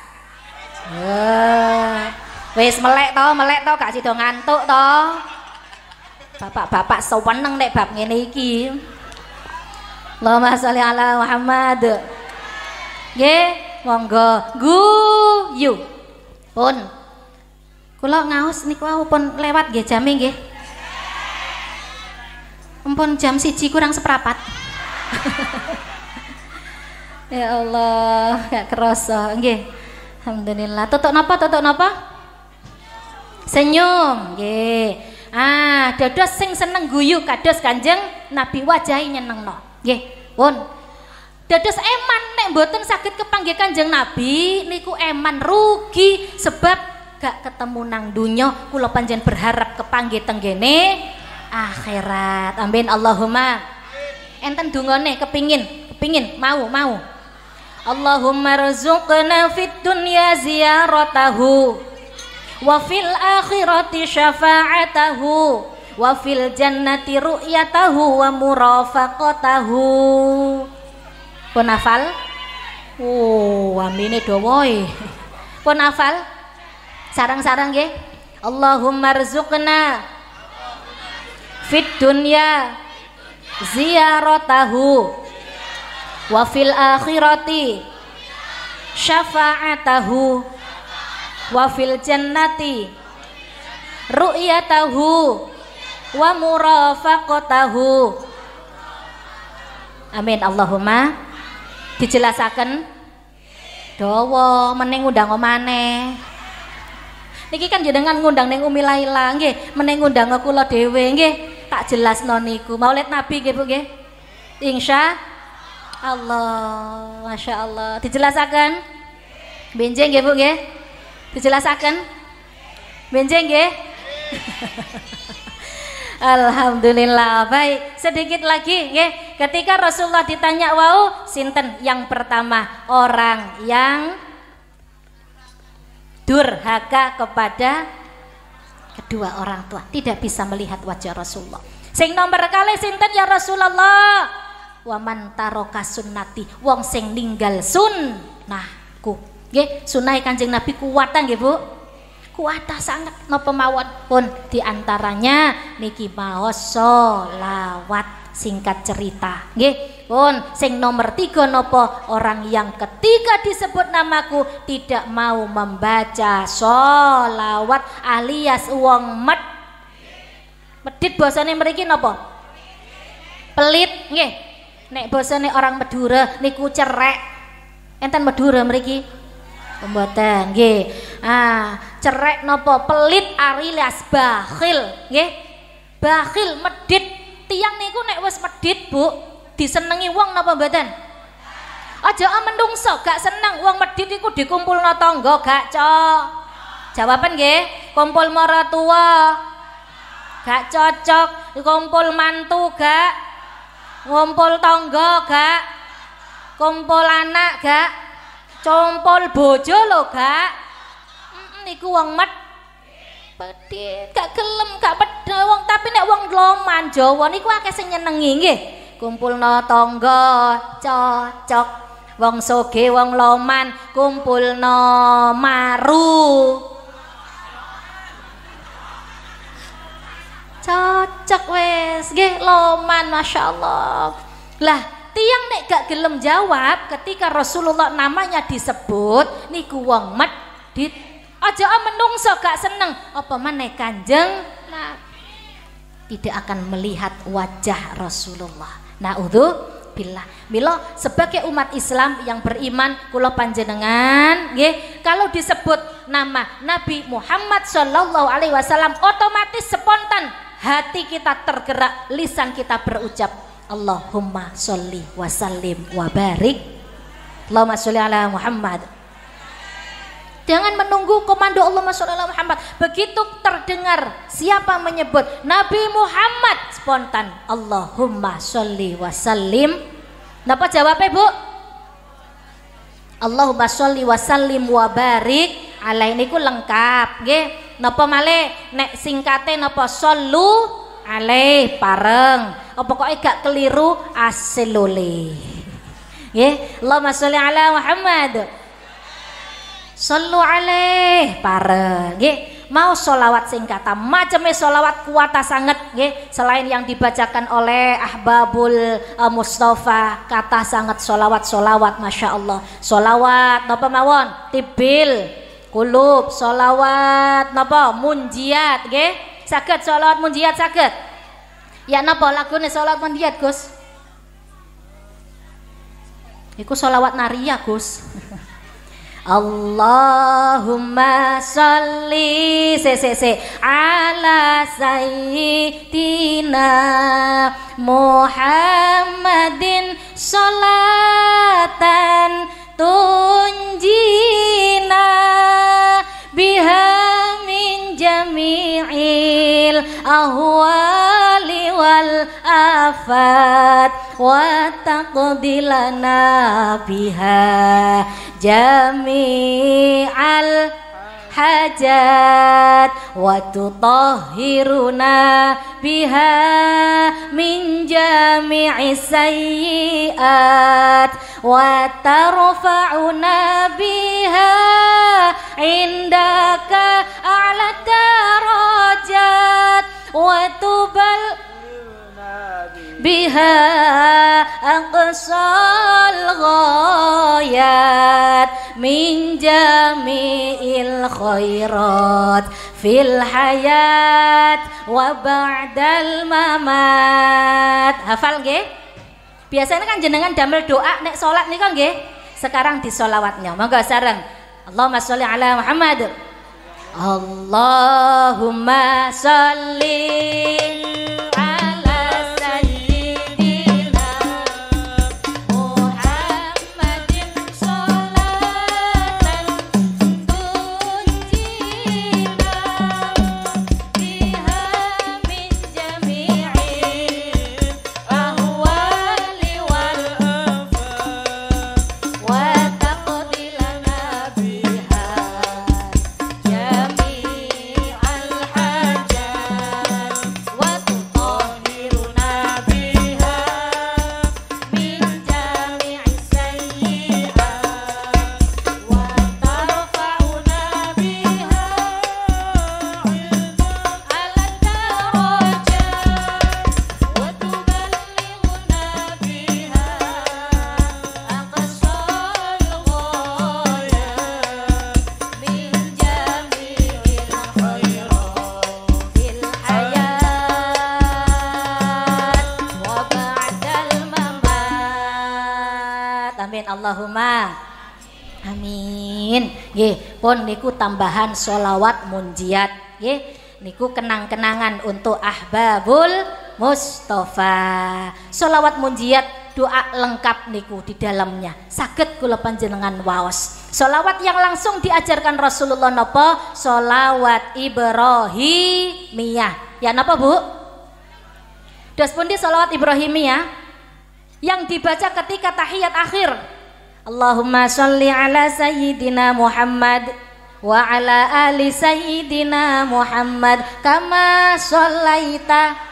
B: Uh, wis melek to, melek to, gak sida ngantuk to. Bapak-bapak seweneng nek bab ngene iki. Allahumma sholli ala Muhammad. Nggih, monggo guyu. Pun. Kula ngaos niku pun lewat nggih jame nggih. Ampun jam siji kurang seprapat. Ya Allah, gak kerasa nggih. Alhamdulillah. Tutuk napa? Tutuk napa? Senyum. Nggih. Ah, dados sing seneng guyu kados Kanjeng Nabi wajahe nyenengno. Nggih. Pun. Dados eman nek mboten saged kepanggih Kanjeng Nabi niku eman rugi sebab gak ketemu nang donya kula panjenengan berharap kepanggih tenggene akhirat. Amin Allahumma. Enten dungane kepingin, kepingin mau mau. Allahumma rzuqna fid dunya ziyaratahu wa fil akhirati syafa'atahu wa fil jannati ru'yatahu wa murafaqatahu. Pun hafal? Oh, amine dawa e. Pun hafal? Sarang-sarang nggih. Allahumma rzuqna fid dunya ziyaratahu wa fil akhirati syafa'atahu wa fil jannati ru'yatahu wa murafaqatahu. Amin Allahumma. Dijelasaken dawa meneng ngundang maneh. Niki kan jenengan ngundang ning Umi Laila nggih, meneng ngundang kula dhewe nggih. Tak jelasno niku. Maulid Nabi nggih Bu nggih. Insya Allah, Masya Allah. Dijelasaken? Benjeng nggih Bu nggih? Dijelasaken? Benjeng nggih? Alhamdulillah. Baik, sedikit lagi nggih. Ketika Rasulullah ditanya wau, sinten yang pertama? Orang yang durhaka kepada kedua orang tua, tidak bisa melihat wajah Rasulullah. Sing nomor kali sinten ya Rasulullah? Wa man taraka sunnati, wong sing ninggal sunnahku. Nggih, sunah Kanjeng Nabi kuwata nggih Bu. Kuwata sangat napa mawon pun diantaranya niki maos sholawat singkat cerita. Nggih, pun sing nomor tiga napa orang yang ketika disebut namaku tidak mau membaca sholawat alias wong med. Medit basane mriki napa? Pelit nggih. Nek basane orang Madura niku cerek. Enten Madura mriki? Mboten nggih. Ah, cerek napa? Pelit alias bakhil nggih. Bakhil medit. Tiyang niku nek wis medit Bu, disenengi wong napa mboten? Aja menungso gak seneng wong medit iku dikumpulno tangga gak cocok. Jawaban nggih, kumpul maratua gak cocok, kumpul mantu gak, ngumpul tangga gak, kumpul anak gak, kumpul bojo lho gak. Mm, niku wong med pedit, gak gelem, gak pedhe wong, tapi nek wong loman Jawa niku akeh sing nyenengi nggih. Kumpulna tangga cocok, wong soge wong loman kumpulna maru cocok wes nggih loman Masya Allah. Lah tiang nek gak gelem jawab ketika Rasulullah namanya disebut niku wong medit. Aja menungso gak seneng apa maneh Kanjeng nah tidak akan melihat wajah Rasulullah. Naudzubillah. Mila sebagai umat Islam yang beriman kula panjenengan nggih kalau disebut nama Nabi Muhammad sallallahu alaihi wasallam otomatis spontan hati kita tergerak, lisan kita berucap Allahumma sholli wa sallim wa barik. Allahumma sholli ala Muhammad. Jangan menunggu komando Allahumma sholli ala Muhammad. Begitu terdengar siapa menyebut Nabi Muhammad, spontan Allahumma sholli wa sallim. Napa jawabnya, Bu? Allahumma sholli wa sallim wa barik alaihi niku lengkap nggih. Napa malih nek singkate napa sallu alaih pareng. Oh, pokoknya gak keliru asilule. Nggih, Allahumma sholli ala Muhammad. Sallu alaih pareng nggih. Mau sholawat singkatan macamnya sholawat kuata sangat nggih. Selain yang dibacakan oleh Ahbabul uh, Mustafa kata sangat sholawat-sholawat Masya Allah. Sholawat napa mawon tibil kulub, sholawat napa munjiat nggih. Saged sholawat munjiat saged. Ya napa lagune sholawat munjiat Gus? Iku sholawat naria Gus. Allahumma sholli se se se ala sayyidina Muhammadin sholatan tunjina biha min jami'il ahwali wal afat wa taqdilana biha jami'al hajat wa tutahhiruna biha min jami'is sayyiat wa tarfa'una biha indaka a'la darajat wa tubal biha aqsal ghayat min jami'il khairat fil hayat wa ba'dal mamat. Hafal nggih? Biasanya kan jenengan damel doa nek salat nika nggih. Sekarang di sholawatnya monggo sareng. Allahumma sholli ala Muhammad. Allahumma sholli Allahumma amin. Nggih, pun niku tambahan sholawat munjiat nggih. Niku kenang-kenangan untuk Ahbabul Mustafa. Sholawat munjiat doa lengkap niku di dalamnya. Saged kula panjenengan waos. Sholawat yang langsung diajarkan Rasulullah napa? Sholawat Ibrahimiyah. Ya napa, Bu? Dos pundi sholawat Ibrahimiyah yang dibaca ketika tahiyat akhir? Allahumma sholli ala sayyidina Muhammad wa ala ali sayyidina Muhammad kama shollaita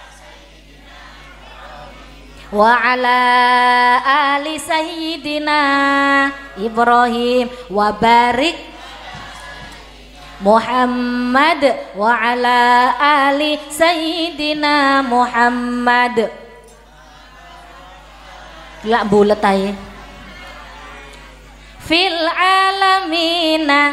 B: wa ala ali sayyidina Ibrahim wa barik Muhammad wa ala ali sayyidina Muhammad. Gila bulet aja fil alamina.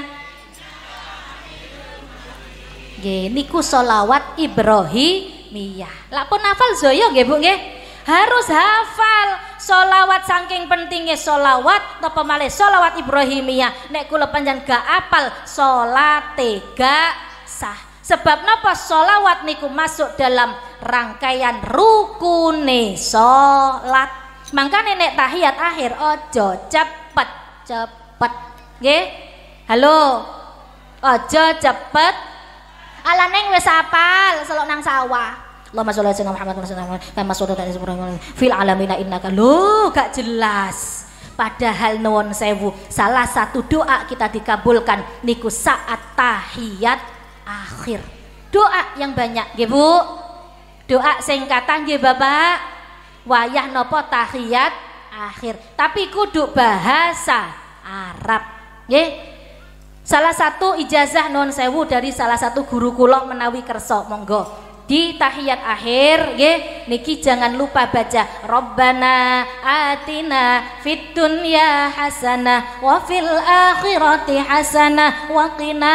B: Nggih niku sholawat Ibrahimiyah. Lah pun hafal zoyo nggih Bu nggih? Harus hafal sholawat saking pentingnya sholawat napa malih sholawat Ibrahimiyah. Nek kula panjenengan gak hafal sholate gak sah. Sebab napa sholawat niku masuk dalam rangkaian rukune sholat. Makanya nek tahiyat akhir ojo cepet cepet nggih. Halo. Aja cepet. Ala neng wis apal selok nang sawah. Allahumma sholli ala Muhammad wa sallam kama shallaita ala fil alamin innaka lho gak jelas. Padahal nuwun sewu, salah satu doa kita dikabulkan niku saat tahiyat akhir. Doa yang banyak nggih Bu. Doa singkatan nggih Bapak. Wayah nopo tahiyat akhir. Tapi kudu bahasa Arab. Nggih. Salah satu ijazah nuwun sewu dari salah satu guru kula menawi kersa, monggo. Di tahiyat akhir nggih niki jangan lupa baca Rabbana atina fid dunya hasanah wa fil akhirati hasanah wa qina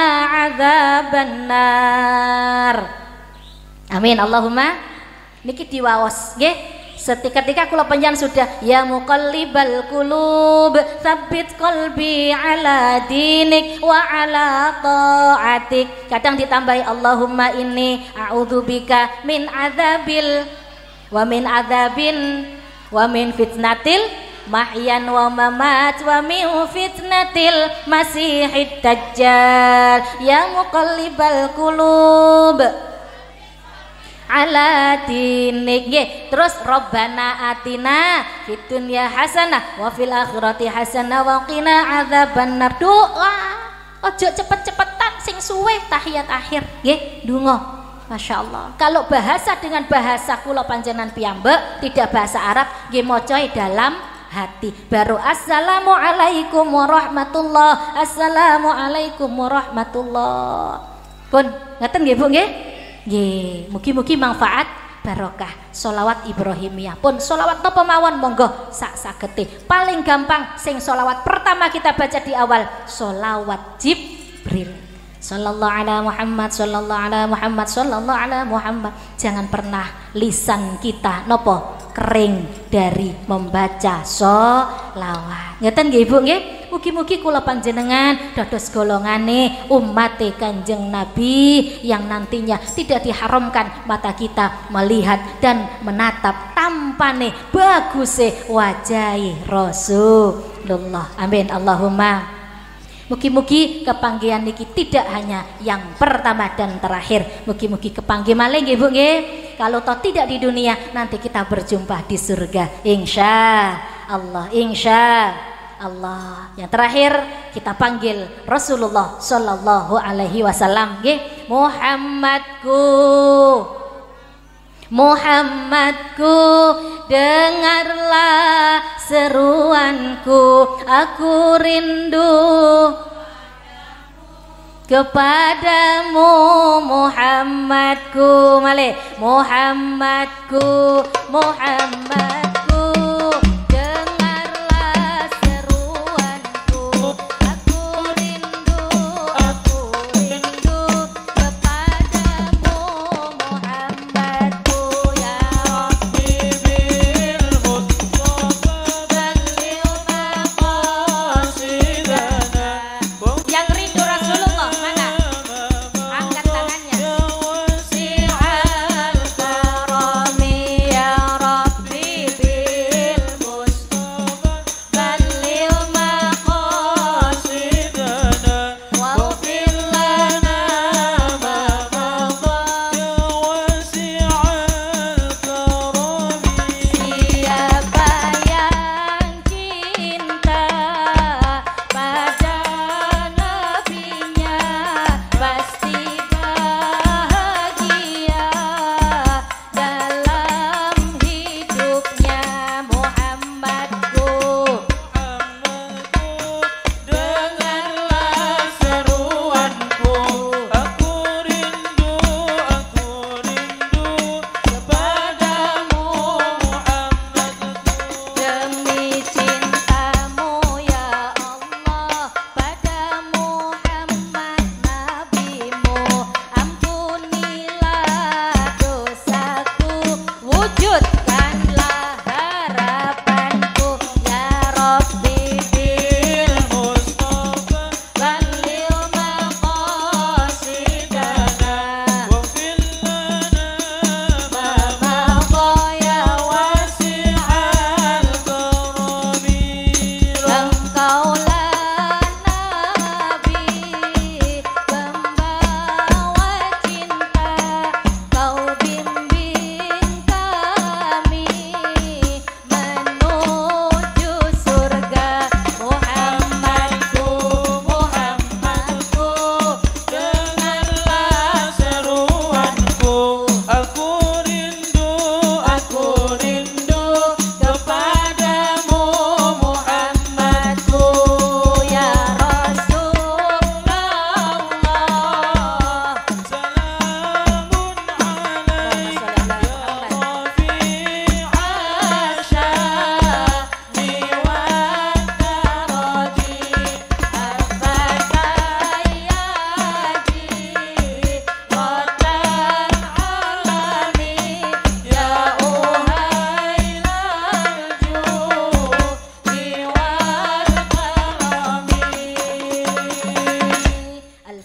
B: adzabannar. Amin Allahumma. Niki diwaos nggih. Seketika kula panjenengan sudah ya muqallibal qulub tsabbit qalbi ala dinik wa ala taatik. Kadang ditambahi Allahumma inni a'udzubika min adzabil wa min adzabin wa min fitnatil mahyan wa mamat wa min fitnatil masihid dajjal. Ya muqallibal qulub ala dinik nggih. Terus Rabbana atina fid dunya hasanah wa fil akhirati hasanah wa qina adzabannar. Doa ojo cepet-cepetan sing suwe tahiyat akhir nggih donga. Masya Allah. Kalau bahasa dengan bahasa kula panjenengan piyambak tidak bahasa Arab nggih macae dalam hati. Baru assalamualaikum warahmatullah, assalamualaikum warahmatullah. Pun ngaten nggih Bu nggih. Nggih, mugi-mugi manfaat barokah. Sholawat Ibrahimiyah pun sholawat napa mawon monggo sak sagete. Paling gampang sing sholawat pertama kita baca di awal sholawat Jibril. Sallallahu ala Muhammad, sallallahu ala Muhammad, sallallahu ala Muhammad. Jangan pernah lisan kita nopo kering dari membaca sholawat. Ngeten nggih Ibu nggih. Mugi-mugi kula panjenengan dados golongane umat Kanjeng Nabi yang nantinya tidak diharamkan mata kita melihat dan menatap tampane baguse wajahi Rasulullah. Amin Allahumma. Mugi-mugi kepanggihan niki tidak hanya yang pertama dan terakhir. Mugi-mugi kepanggih malih nggih Bu nggih. Kalau toh tidak di dunia nanti kita berjumpa di surga insya Allah, insya Allah. Yang terakhir kita panggil Rasulullah Sallallahu Alaihi Wasallam nggih. Muhammadku, Muhammadku, dengarlah seruanku, aku rindu kepadamu Muhammadku. Malih Muhammadku, Muhammadku,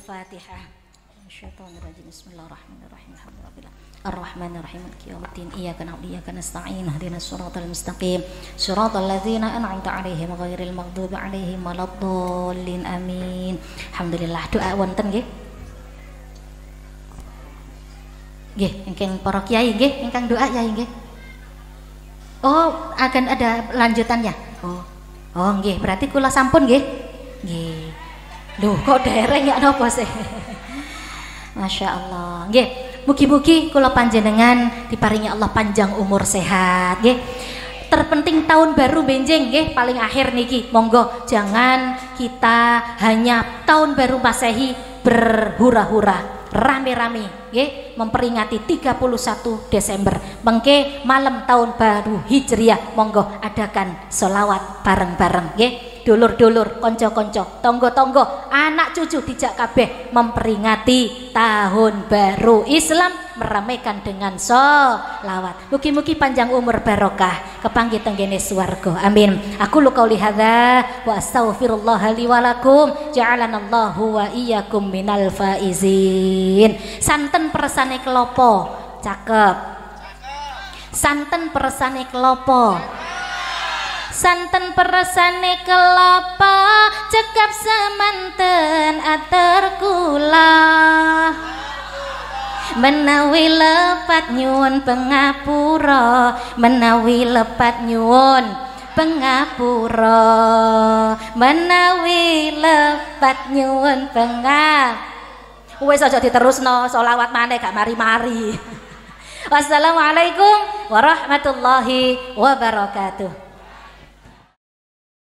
B: Al-Fatihah. Syaitonirrajim. Bismillahirrahmanirrahim. Alhamdulillah. Ar-Rahmanirrahim. Maliki yaumiddin. Iyyaka na'budu wa iyyaka nasta'in. Ihdinas siratal mustaqim. Siratal ladzina an'amta 'alaihim ghairil maghdubi 'alaihim waladdallin. Amin. Alhamdulillah. Doa wonten nggih. Nggih, ingkang para kiai nggih, ingkang doa ya nggih. Oh, akan ada lanjutannya. Oh. Oh nggih, berarti kula sampun nggih. Nggih. Loh, kok dereng ya napa sih? Masya Allah. Nggih, mugi-mugi kula panjenengan diparingi Allah panjang umur sehat nggih. Terpenting tahun baru benjing nggih, paling akhir niki monggo jangan kita hanya tahun baru Masehi berhura-hura rame-rame nggih memperingati tiga puluh satu Desember mengke malam tahun baru Hijriah monggo adakan sholawat bareng-bareng nggih. Dulur-dulur, konco-konco, tonggo-tonggo, anak cucu dijak kabeh memperingati tahun baru Islam meramaikan dengan sholawat. Mugi-mugi panjang umur barokah kepanggih tenggene swarga. Amin. Aku lu qauli hadza wa astaghfirullah li wa lakum ja'alanallahu wa iyyakum minal faizin. Santen peresane kelopo, cakep. Santen peresane kelopo. Santen peresane kelapa cekap semanten ater kula menawi lepat nyuwun pengapura menawi lepat nyuwun pengapura menawi lepat nyuwun pengapura. Wis aja diterusno sholawat maneh gak mari-mari. Wassalamualaikum warahmatullahi wabarakatuh.